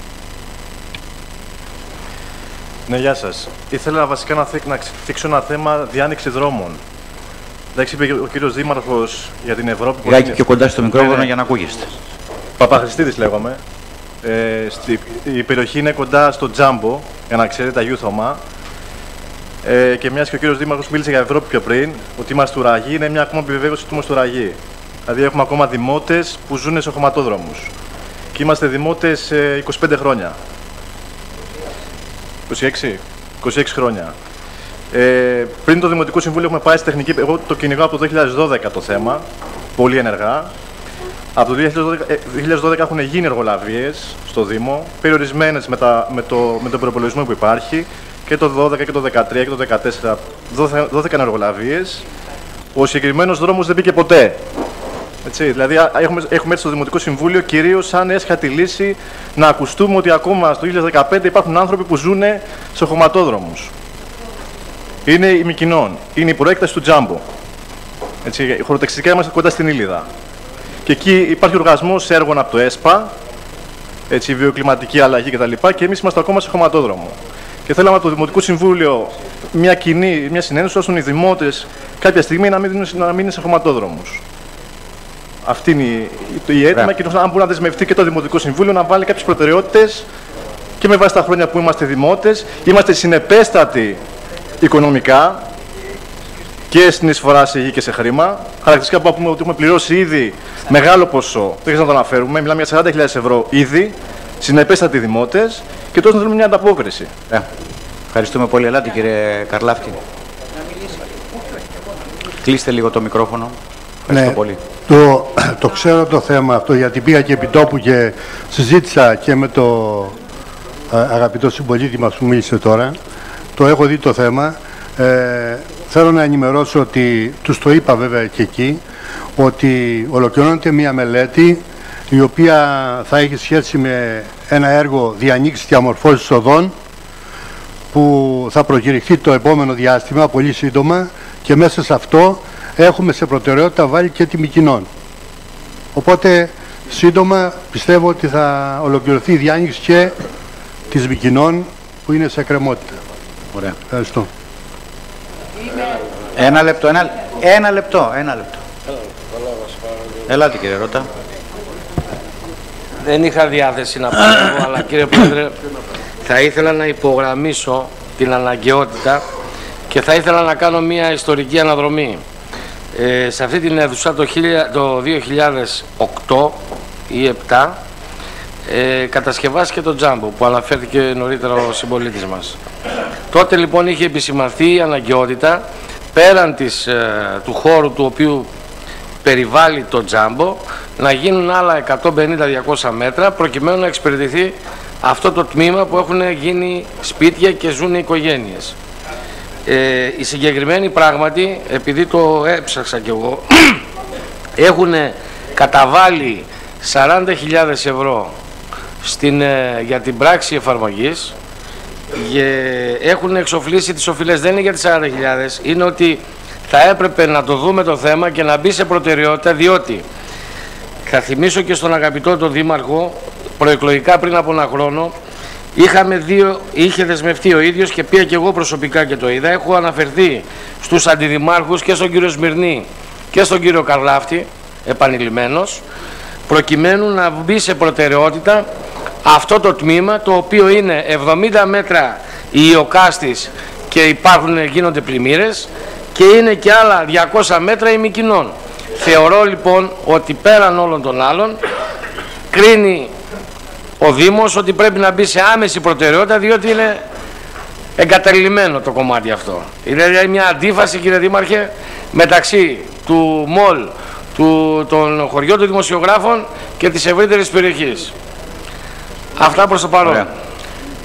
Ναι, γεια σας. Ήθελα βασικά να θίξω ένα θέμα διάνοιξη δρόμων. Εντάξει, είπε ο κύριος Δήμαρχος για την Ευρώπη. Γεια πιο κοντά στο μικρόφωνο για να ακούγεστε. Παπαχριστίδης λέγομαι. Η περιοχή είναι κοντά στο Τζάμπο, για να ξέρετε, τα Ιούθωμα. Και μιας και ο κύριος Δήμαρχος μίλησε για Ευρώπη πιο πριν, ότι είμαστε ουραγοί, είναι μια ακόμα επιβεβαίωση ότι είμαστε ουραγοί. Δηλαδή, έχουμε ακόμα δημότες που ζουν σε χωματόδρομους. Και είμαστε δημότες 25 χρόνια. 26 χρόνια. Πριν το Δημοτικό Συμβούλιο έχουμε πάει στη τεχνική. Εγώ το κυνηγάω από το 2012 το θέμα, πολύ ενεργά. Από το 2012 έχουν γίνει εργολαβίες στο Δήμο, περιορισμένες με τον προπολογισμό που υπάρχει. Και το 2012 και το 2013 και το 2014 δόθηκαν εργολαβίες. Ο συγκεκριμένος δρόμος δεν μπήκε ποτέ. Έτσι, δηλαδή έχουμε έρθει στο Δημοτικό Συμβούλιο κυρίως σαν έσχατη λύση να ακουστούμε ότι ακόμα στο 2015 υπάρχουν άνθρωποι που ζουν σε χωματόδρομους. Είναι η Μυκηνών, είναι η προέκταση του Τζάμπο. Έτσι, χωροταξικά είμαστε κοντά στην Ήλιδα. Και εκεί υπάρχει οργασμός έργων από το ΕΣΠΑ, έτσι, βιοκλιματική αλλαγή κτλ. Και εμείς είμαστε ακόμα σε χωματόδρομο. Και θέλαμε από το Δημοτικό Συμβούλιο μια συνένωση ώστε οι δημότες κάποια στιγμή να μην είναι σε χωματόδρομους. Αυτή είναι η αίτημα και αν μπορεί να δεσμευτεί και το Δημοτικό Συμβούλιο να βάλει κάποιες προτεραιότητες και με βάση τα χρόνια που είμαστε δημότες, είμαστε συνεπέστατοι οικονομικά και στην εισφορά σε γη και σε χρήμα. Χαρακτηριστικά που πούμε ότι έχουμε πληρώσει ήδη μεγάλο ποσό, δεν χρειάζεται να το αναφέρουμε, μιλάμε για 40.000 ευρώ ήδη, συνεπέστατοι δημότες και τόσο θέλουμε μια ανταπόκριση. Ευχαριστούμε πολύ. Ελάτε, κύριε Καρλάφτη. Κλείστε λίγο το μικρόφωνο. Ευχαριστώ πολύ. Το ξέρω το θέμα αυτό, γιατί πήγα και επί τόπου και συζήτησα και με το αγαπητό συμπολίτη μας που μίλησε τώρα. Το έχω δει το θέμα. Θέλω να ενημερώσω ότι, τους το είπα βέβαια και εκεί, ότι ολοκληρώνεται μια μελέτη η οποία θα έχει σχέση με ένα έργο διανοίξης διαμορφώσης οδών που θα προκηρυχθεί το επόμενο διάστημα, πολύ σύντομα, και μέσα σε αυτό έχουμε σε προτεραιότητα βάλει και τη Μυκηνών. Οπότε σύντομα πιστεύω ότι θα ολοκληρωθεί η διάνοιγξη και της Μυκηνών που είναι σε εκκρεμότητα. Ωραία. Ευχαριστώ. Ένα λεπτό. Ελάτε, κύριε Ρώτα. Δεν είχα διάθεση να πω, αλλά κύριε Πρόεδρε, θα ήθελα να υπογραμμίσω την αναγκαιότητα και θα ήθελα να κάνω μια ιστορική αναδρομή. Σε αυτή την αίθουσα το 2008 ή 2007 κατασκευάστηκε το Τζάμπο που αναφέρθηκε νωρίτερα ο συμπολίτης μας. Τότε λοιπόν είχε επισημανθεί η αναγκαιότητα πέραν του χώρου του οποίου περιβάλλει το Τζάμπο να γίνουν άλλα 150-200 μέτρα προκειμένου να εξυπηρετηθεί αυτό το τμήμα που έχουν γίνει σπίτια και ζουν οι οικογένειες. Οι συγκεκριμένοι πράγματι, επειδή το έψαξα κι εγώ, έχουν καταβάλει 40.000 ευρώ για την πράξη εφαρμογής και έχουν εξοφλήσει τις οφειλές. Δεν είναι για τις 40.000, είναι ότι θα έπρεπε να το δούμε το θέμα και να μπει σε προτεραιότητα, διότι θα θυμίσω και στον αγαπητό τον Δήμαρχο, προεκλογικά πριν από ένα χρόνο, είχε δεσμευτεί ο ίδιος και πήγα και εγώ προσωπικά και το είδα. Έχω αναφερθεί στους αντιδημάρχους και στον κύριο Σμυρνή και στον κύριο Καρλάφτη, επανειλημμένος, προκειμένου να μπει σε προτεραιότητα αυτό το τμήμα, το οποίο είναι 70 μέτρα η Ιωκάστης και γίνονται πλημμύρες και είναι και άλλα 200 μέτρα η Μυκηνών. Θεωρώ λοιπόν ότι πέραν όλων των άλλων κρίνει ο Δήμος ότι πρέπει να μπει σε άμεση προτεραιότητα, διότι είναι εγκαταλειμμένο το κομμάτι αυτό. Είναι μια αντίφαση, κύριε Δήμαρχε, μεταξύ του ΜΟΛ, των χωριών των δημοσιογράφων και της ευρύτερης περιοχής. Αυτά προς το παρόν.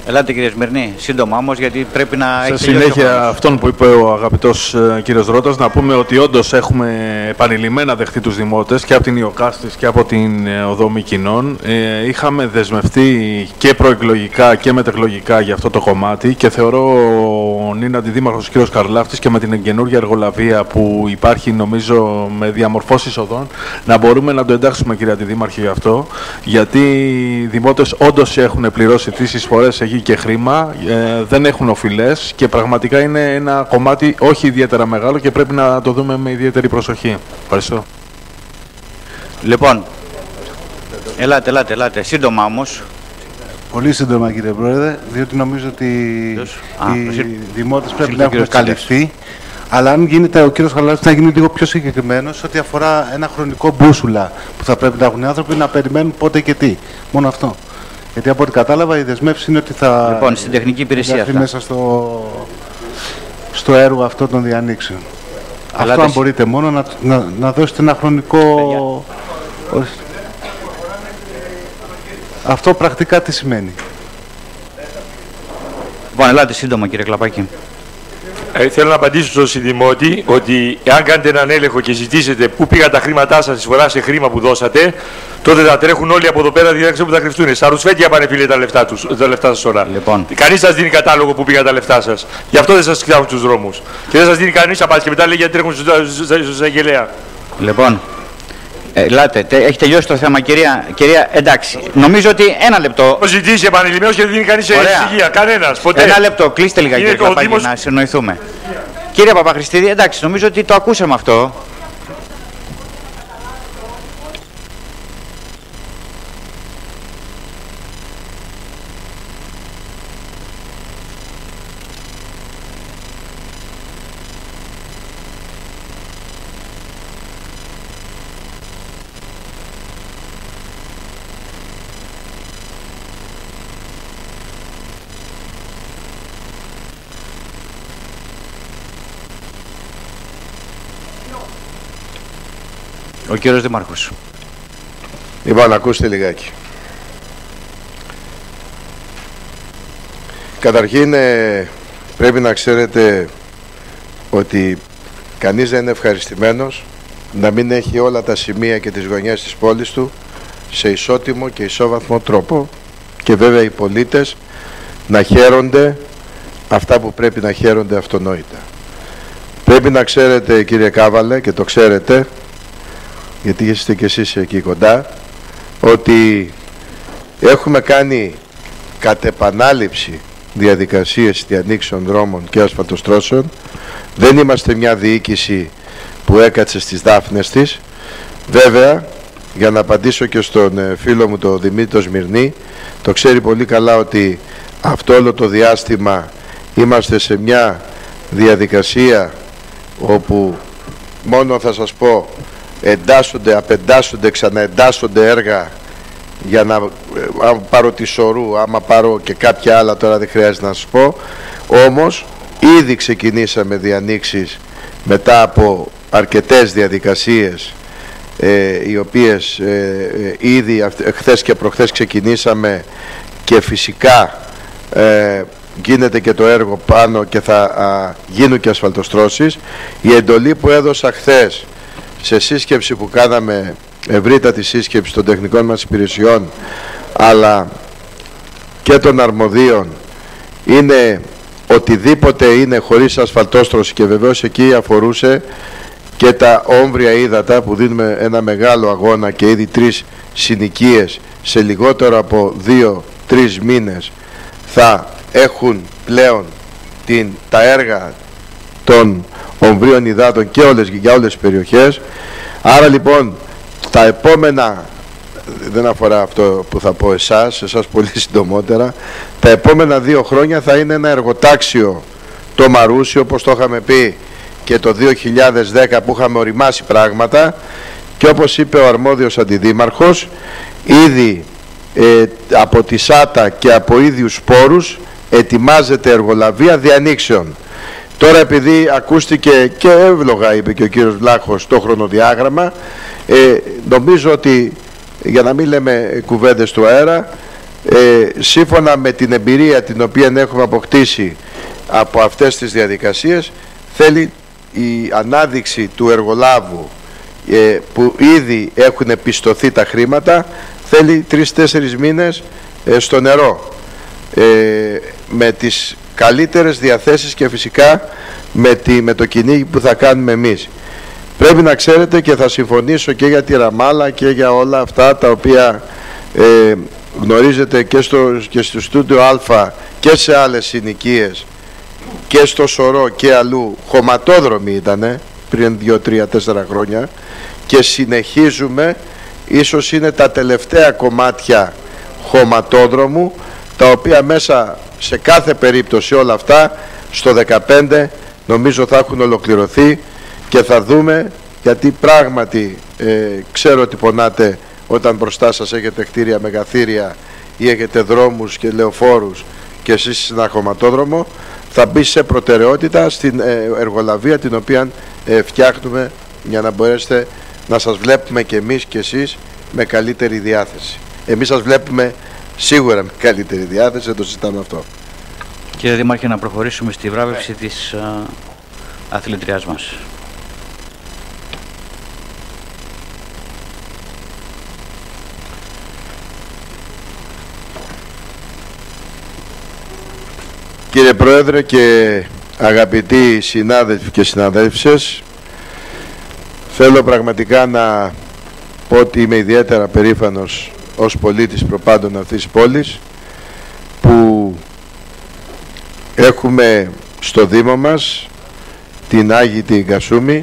Ελάτε κύριε Σμυρνή, σύντομα όμως, γιατί πρέπει να έχει σε συνέχεια αυτόν που είπε ο αγαπητός κύριος Ρώτας, να πούμε ότι όντως έχουμε επανειλημμένα δεχτεί τους δημότες και από την Ιωκάστης και από την Οδό Μυκηνών. Είχαμε δεσμευτεί και προεκλογικά και μετεκλογικά για αυτό το κομμάτι και θεωρώ ο νυν αντιδήμαρχος κύριος Καρλάφτης και με την καινούργια εργολαβία που υπάρχει νομίζω με διαμορφώσεις οδών να μπορούμε να το εντάξουμε κύριε αντιδήμαρχε γι' αυτό, γιατί οι δημότες όντως έχουν πληρώσει τις εισφορές εκεί και χρήμα, δεν έχουν οφειλές και πραγματικά είναι ένα κομμάτι όχι ιδιαίτερα μεγάλο και πρέπει να το δούμε με ιδιαίτερη προσοχή. Ευχαριστώ. Λοιπόν, ελάτε, σύντομα όμως. Πολύ σύντομα κύριε Πρόεδρε, διότι νομίζω ότι οι δημότες πρέπει να έχουν καλυφθεί. Αλλά αν γίνεται ο κύριος Χαλάρης να γίνει λίγο πιο συγκεκριμένος ό,τι αφορά ένα χρονικό μπούσουλα που θα πρέπει να έχουν οι άνθρωποι να περιμένουν πότε και τι. Μόνο αυτό. Γιατί από ό,τι κατάλαβα η δεσμεύση είναι ότι θα. Λοιπόν, στην τεχνική υπηρεσία αυτά. Μέσα στο έργο αυτό των διανοίξεων. Αυτό αν μπορείτε μόνο να δώσετε ένα χρονικό. Αυτό πρακτικά τι σημαίνει. Λοιπόν, ελάτε σύντομα κύριε Κλαπάκη. Θέλω να απαντήσω στον συνδημότη ότι αν κάνετε έναν έλεγχο και ζητήσετε πού πήγαν τα χρήματά σας εισφορά σε χρήμα που δώσατε, τότε θα τρέχουν όλοι από εδώ πέρα διάρκεια που θα κρυφτούν. Στα ρουσφέτια πάνε φίλε τα λεφτά σας όλα. Λοιπόν. Κανείς σας δίνει κατάλογο πού πήγαν τα λεφτά σας. Γι' αυτό δεν σας κοιτάουν στους δρόμους. Και δεν σας δίνει κανείς απάντηση και μετά λέει γιατί τρέχουν στους εισαγγελέα. Λοιπόν. Ελάτε, έχει τελειώσει το θέμα, κυρία, εντάξει. Νομίζω ότι ένα λεπτό. Έχω ζητήσει επανειλημμένως και δεν δίνει κανείς εξηγία. Κανένας, ποτέ. Ένα λεπτό, κλείστε λίγα κύριε Κλαπάκη, να συνοηθούμε. Κύριε Παπαχρηστίδη, εντάξει, νομίζω ότι το ακούσαμε αυτό. Ο κύριος Δήμαρχος. Λοιπόν, ακούστε λιγάκι. Καταρχήν πρέπει να ξέρετε ότι κανείς δεν είναι ευχαριστημένος να μην έχει όλα τα σημεία και τις γωνιές της πόλης του σε ισότιμο και ισόβαθμο τρόπο και βέβαια οι πολίτες να χαίρονται αυτά που πρέπει να χαίρονται αυτονόητα. Πρέπει να ξέρετε κύριε Κάβαλε, και το ξέρετε γιατί είστε και εσείς εκεί κοντά, ότι έχουμε κάνει κατ' επανάληψη διαδικασίες διανοίξεων δρόμων και ασφαλτοστρώσεων. Δεν είμαστε μια διοίκηση που έκατσε στις δάφνες της. Βέβαια, για να απαντήσω και στον φίλο μου τον Δημήτρη Σμυρνή, το ξέρει πολύ καλά ότι αυτό όλο το διάστημα είμαστε σε μια διαδικασία όπου μόνο θα σας πω εντάσσονται, απεντάσσονται, ξαναεντάσσονται έργα για να πάρω τη Σορού, άμα πάρω και κάποια άλλα τώρα δεν χρειάζεται να σας πω. Όμως ήδη ξεκινήσαμε διανοίξεις μετά από αρκετές διαδικασίες οι οποίες ήδη χθες και προχθές ξεκινήσαμε και φυσικά γίνεται και το έργο πάνω και θα γίνουν και ασφαλτοστρώσεις. Η εντολή που έδωσα χθες σε σύσκεψη που κάναμε, ευρύτατη σύσκεψη των τεχνικών μας υπηρεσιών αλλά και των αρμοδίων, είναι οτιδήποτε είναι χωρίς ασφαλτόστρωση και βεβαίως εκεί αφορούσε και τα όμβρια ύδατα που δίνουμε ένα μεγάλο αγώνα και ήδη 3 συνοικίες σε λιγότερο από 2-3 μήνες θα έχουν πλέον τα έργα των ομβρίων υδάτων και για όλες τις περιοχές. Άρα λοιπόν τα επόμενα, δεν αφορά αυτό που θα πω εσάς πολύ συντομότερα, τα επόμενα 2 χρόνια θα είναι ένα εργοτάξιο το Μαρούσι, όπως το είχαμε πει και το 2010 που είχαμε οριμάσει πράγματα, και όπως είπε ο αρμόδιος αντιδήμαρχος, ήδη από τη ΣΑΤΑ και από ίδιους πόρους ετοιμάζεται εργολαβία διανοίξεων. Τώρα επειδή ακούστηκε και εύλογα είπε και ο κύριος Βλάχος το χρονοδιάγραμμα, νομίζω ότι για να μην λέμε κουβέντες του αέρα σύμφωνα με την εμπειρία την οποία έχουμε αποκτήσει από αυτές τις διαδικασίες, θέλει η ανάδειξη του εργολάβου που ήδη έχουν πιστωθεί τα χρήματα, θέλει 3-4 μήνες στο νερό, με τις καλύτερες διαθέσεις και φυσικά με το κυνήγι που θα κάνουμε εμείς. Πρέπει να ξέρετε, και θα συμφωνήσω και για τη Ραμάλα και για όλα αυτά τα οποία γνωρίζετε και στο στούντιο Α και σε άλλες συνοικίες και στο Σωρό και αλλού, χωματόδρομοι ήτανε πριν 2-3-4 χρόνια, και συνεχίζουμε, ίσως είναι τα τελευταία κομμάτια χωματόδρομου, τα οποία μέσα σε κάθε περίπτωση όλα αυτά στο 15 νομίζω θα έχουν ολοκληρωθεί, και θα δούμε, γιατί πράγματι ξέρω ότι πονάτε όταν μπροστά σας έχετε κτίρια μεγαθύρια ή έχετε δρόμους και λεωφόρους και εσείς σε ένα χωματόδρομο, θα μπει σε προτεραιότητα στην εργολαβία την οποία φτιάχνουμε, για να μπορέσετε να σας βλέπουμε και εμείς και εσείς με καλύτερη διάθεση. Εμείς σας βλέπουμε σίγουρα με καλύτερη διάθεση, δεν το συζητάμε αυτό. Κύριε Δήμαρχε, να προχωρήσουμε στη βράβευση της αθλητριάς μας. Κύριε Πρόεδρε και αγαπητοί συνάδελφοι και συναδέλφισες, θέλω πραγματικά να πω ότι είμαι ιδιαίτερα περήφανος ως πολίτης προπάντων αυτής της πόλης, που έχουμε στο Δήμο μας την Άγιη την Κασούμη,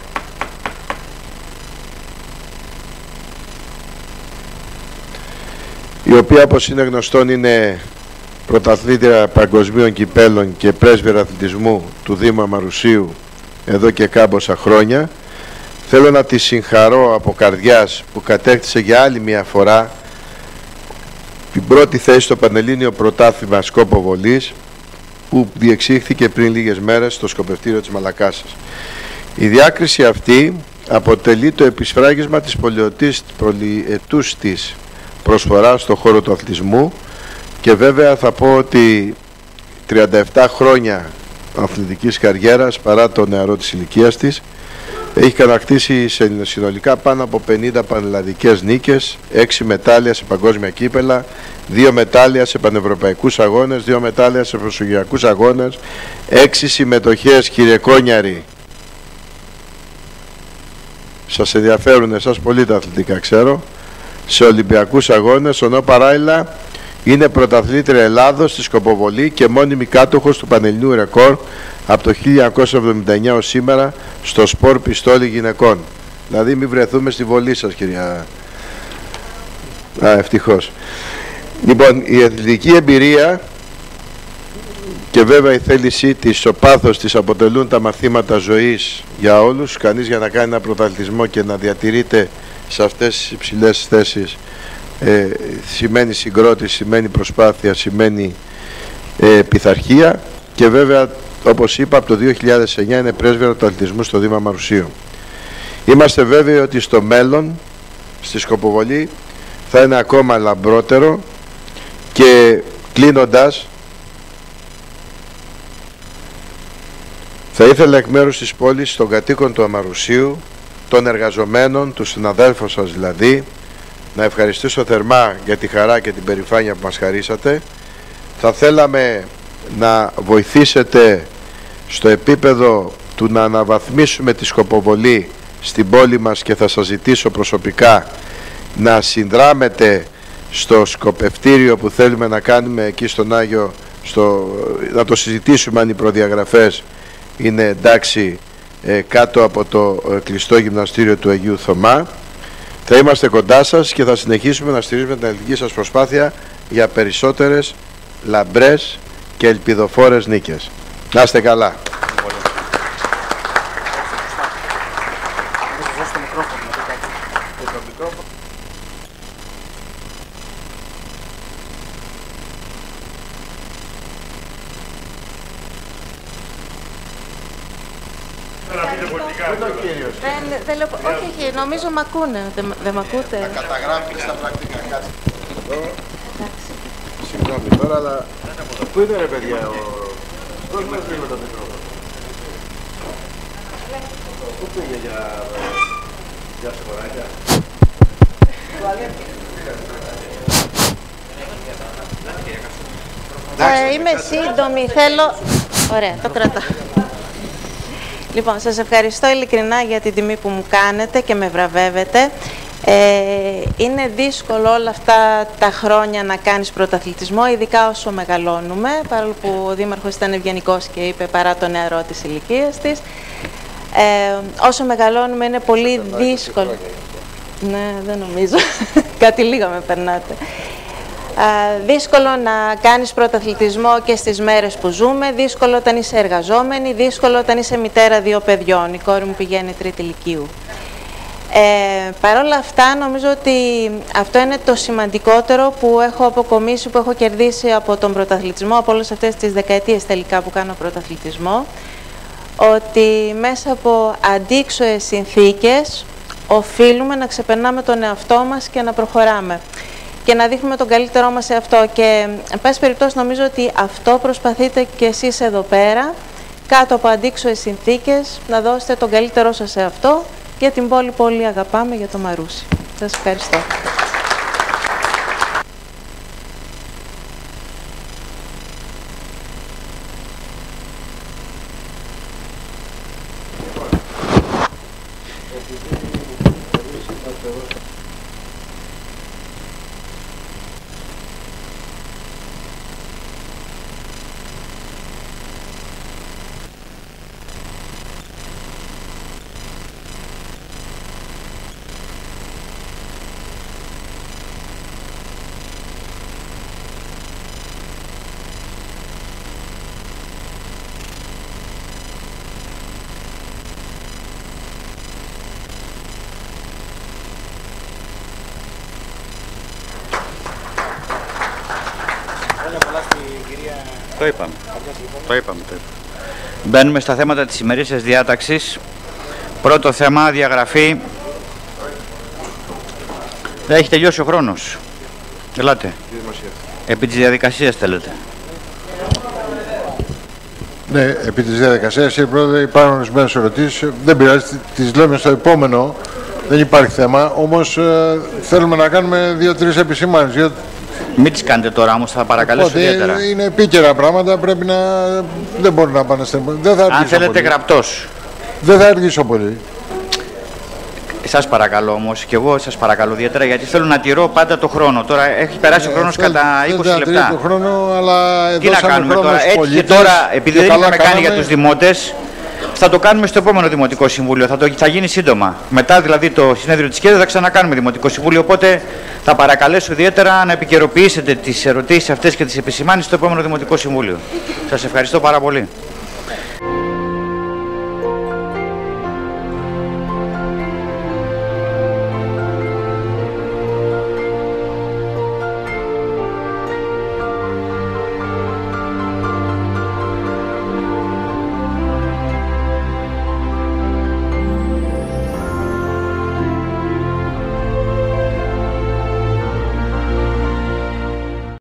η οποία, όπως είναι γνωστόν, είναι πρωταθλήτρια παγκοσμίων κυπέλων και πρέσβυρα αθλητισμού του Δήμου Αμαρουσίου εδώ και κάμποσα χρόνια. Θέλω να τη συγχαρώ από καρδιάς που κατέκτησε για άλλη μια φορά την πρώτη θέση στο Πανελλήνιο Πρωτάθλημα Σκοποβολής, που διεξήχθηκε πριν λίγες μέρες στο σκοπευτήριο της Μαλακάσας. Η διάκριση αυτή αποτελεί το επισφράγισμα της πολυετούς της προσφοράς στον χώρο του αθλητισμού, και βέβαια θα πω ότι 37 χρόνια αθλητικής καριέρας, παρά το νεαρό της ηλικίας της, έχει κατακτήσει συνολικά πάνω από 50 πανελλαδικές νίκες, 6 μετάλλια σε παγκόσμια κύπελα, 2 μετάλλια σε πανευρωπαϊκούς αγώνες, 2 μετάλλια σε προσφυγιακούς αγώνες, 6 συμμετοχές, κύριε Κόνιαρη. Σας ενδιαφέρουν εσάς πολύ τα αθλητικά, ξέρω, σε Ολυμπιακούς αγώνες, ενώ παράλληλα είναι πρωταθλήτρια Ελλάδος στη σκοποβολή και μόνιμη κάτοχος του πανελληνίου ρεκόρ από το 1979 ως σήμερα στο σπορ πιστόλι γυναικών. Δηλαδή μην βρεθούμε στη βολή σας, κυρία. Ευτυχώς. Λοιπόν, η αθλητική εμπειρία και βέβαια η θέλησή της, ο πάθος της αποτελούν τα μαθήματα ζωής για όλους. Κανείς για να κάνει ένα πρωταθλητισμό και να διατηρείται σε αυτές τις υψηλές θέσεις σημαίνει συγκρότηση, σημαίνει προσπάθεια, σημαίνει πειθαρχία, και βέβαια, όπως είπα, από το 2009 είναι πρέσβυρα του αθλητισμού στο Δήμο Αμαρουσίου. Είμαστε βέβαιοι ότι στο μέλλον στη σκοποβολή θα είναι ακόμα λαμπρότερο, και κλείνοντας θα ήθελα εκ μέρους της πόλης, των κατοίκων του Αμαρουσίου, των εργαζομένων, του συναδέλφων σας δηλαδή, να ευχαριστήσω θερμά για τη χαρά και την περηφάνεια που μας χαρίσατε. Θα θέλαμε να βοηθήσετε στο επίπεδο του να αναβαθμίσουμε τη σκοποβολή στην πόλη μας, και θα σας ζητήσω προσωπικά να συνδράμετε στο σκοπευτήριο που θέλουμε να κάνουμε εκεί στον Άγιο, να το συζητήσουμε αν οι προδιαγραφές είναι εντάξει, κάτω από το κλειστό γυμναστήριο του Αγίου Θωμά. Θα είμαστε κοντά σας και θα συνεχίσουμε να στηρίζουμε την ελληνική σας προσπάθεια για περισσότερες λαμπρές και ελπιδοφόρες νίκες. Να είστε καλά. Όχι, νομίζω μ' ακούνε. Δεν μ' ακούτε. Θα καταγράφει στα πρακτικά. Κάτσε. τώρα, αλλά... Πού είναι ρε παιδιά, πώς μας δίνω το μικρόφωνο. Πού πήγε για σχοράκια. Είμαι σύντομη, θέλω... Ωραία, το κρατάω. Λοιπόν, σας ευχαριστώ ειλικρινά για την τιμή που μου κάνετε και με βραβεύετε. Είναι δύσκολο όλα αυτά τα χρόνια να κάνεις πρωταθλητισμό, ειδικά όσο μεγαλώνουμε, παρόλο που ο Δήμαρχος ήταν ευγενικός και είπε παρά το νεαρό της ηλικίας της. Όσο μεγαλώνουμε είναι πολύ δύσκολο. Ναι, δεν νομίζω. Κάτι λίγο με περνάτε. Δύσκολο να κάνεις πρωταθλητισμό και στις μέρες που ζούμε, δύσκολο όταν είσαι εργαζόμενη, δύσκολο όταν είσαι μητέρα 2 παιδιών. Η κόρη μου πηγαίνει 3η λυκείου. Παρ' όλα αυτά νομίζω ότι αυτό είναι το σημαντικότερο που έχω αποκομίσει, που έχω κερδίσει από τον πρωταθλητισμό, από όλες αυτές τις δεκαετίες τελικά που κάνω πρωταθλητισμό, ότι μέσα από αντίξωες συνθήκες οφείλουμε να ξεπερνάμε τον εαυτό μας και να προχωράμε και να δείχνουμε τον καλύτερό μας σε αυτό. Και εν πάση περιπτώσει νομίζω ότι αυτό προσπαθείτε και εσείς εδώ πέρα, κάτω από αντίξωες συνθήκες, να δώσετε τον καλύτερό σας σε αυτό, για την πόλη που όλοι αγαπάμε, για το Μαρούσι. Σας ευχαριστώ. Το είπαμε. Μπαίνουμε στα θέματα της ημερήσιας διάταξης. Πρώτο θέμα, διαγραφή. Δεν έχει τελειώσει ο χρόνος. Ελάτε. Επί της διαδικασίας θέλετε. Ναι, επί της διαδικασίας, κύριε Πρόεδρε, υπάρχουν ορισμένες ερωτήσεις. Δεν πειράζει, τις λέμε στο επόμενο. Δεν υπάρχει θέμα. Όμως θέλουμε να κάνουμε 2-3 επισημάνσεις. Μην τις κάνετε τώρα όμως, θα παρακαλέσω ιδιαίτερα. Είναι επίκαιρα πράγματα, πρέπει να... Δεν μπορεί να πάνε στην... Αν θέλετε πολύ. Γραπτός. Δεν θα αργήσω πολύ. Σας παρακαλώ όμως, και εγώ σας παρακαλώ ιδιαίτερα, γιατί θέλω να τηρώ πάντα το χρόνο. Τώρα έχει περάσει ο χρόνος κατά 20 λεπτά. Το χρόνο, αλλά τι να κάνουμε τώρα. Έτσι και τώρα, επειδή δεν είχαμε κάνει για τους δημότες, θα το κάνουμε στο επόμενο Δημοτικό Συμβούλιο. Θα γίνει σύντομα. Μετά δηλαδή το συνέδριο της ΚΕΔ θα ξανακάνουμε Δημοτικό Συμβούλιο. Οπότε θα παρακαλέσω ιδιαίτερα να επικαιροποιήσετε τις ερωτήσεις αυτές και τις επισημάνσεις στο επόμενο Δημοτικό Συμβούλιο. Σας ευχαριστώ πάρα πολύ.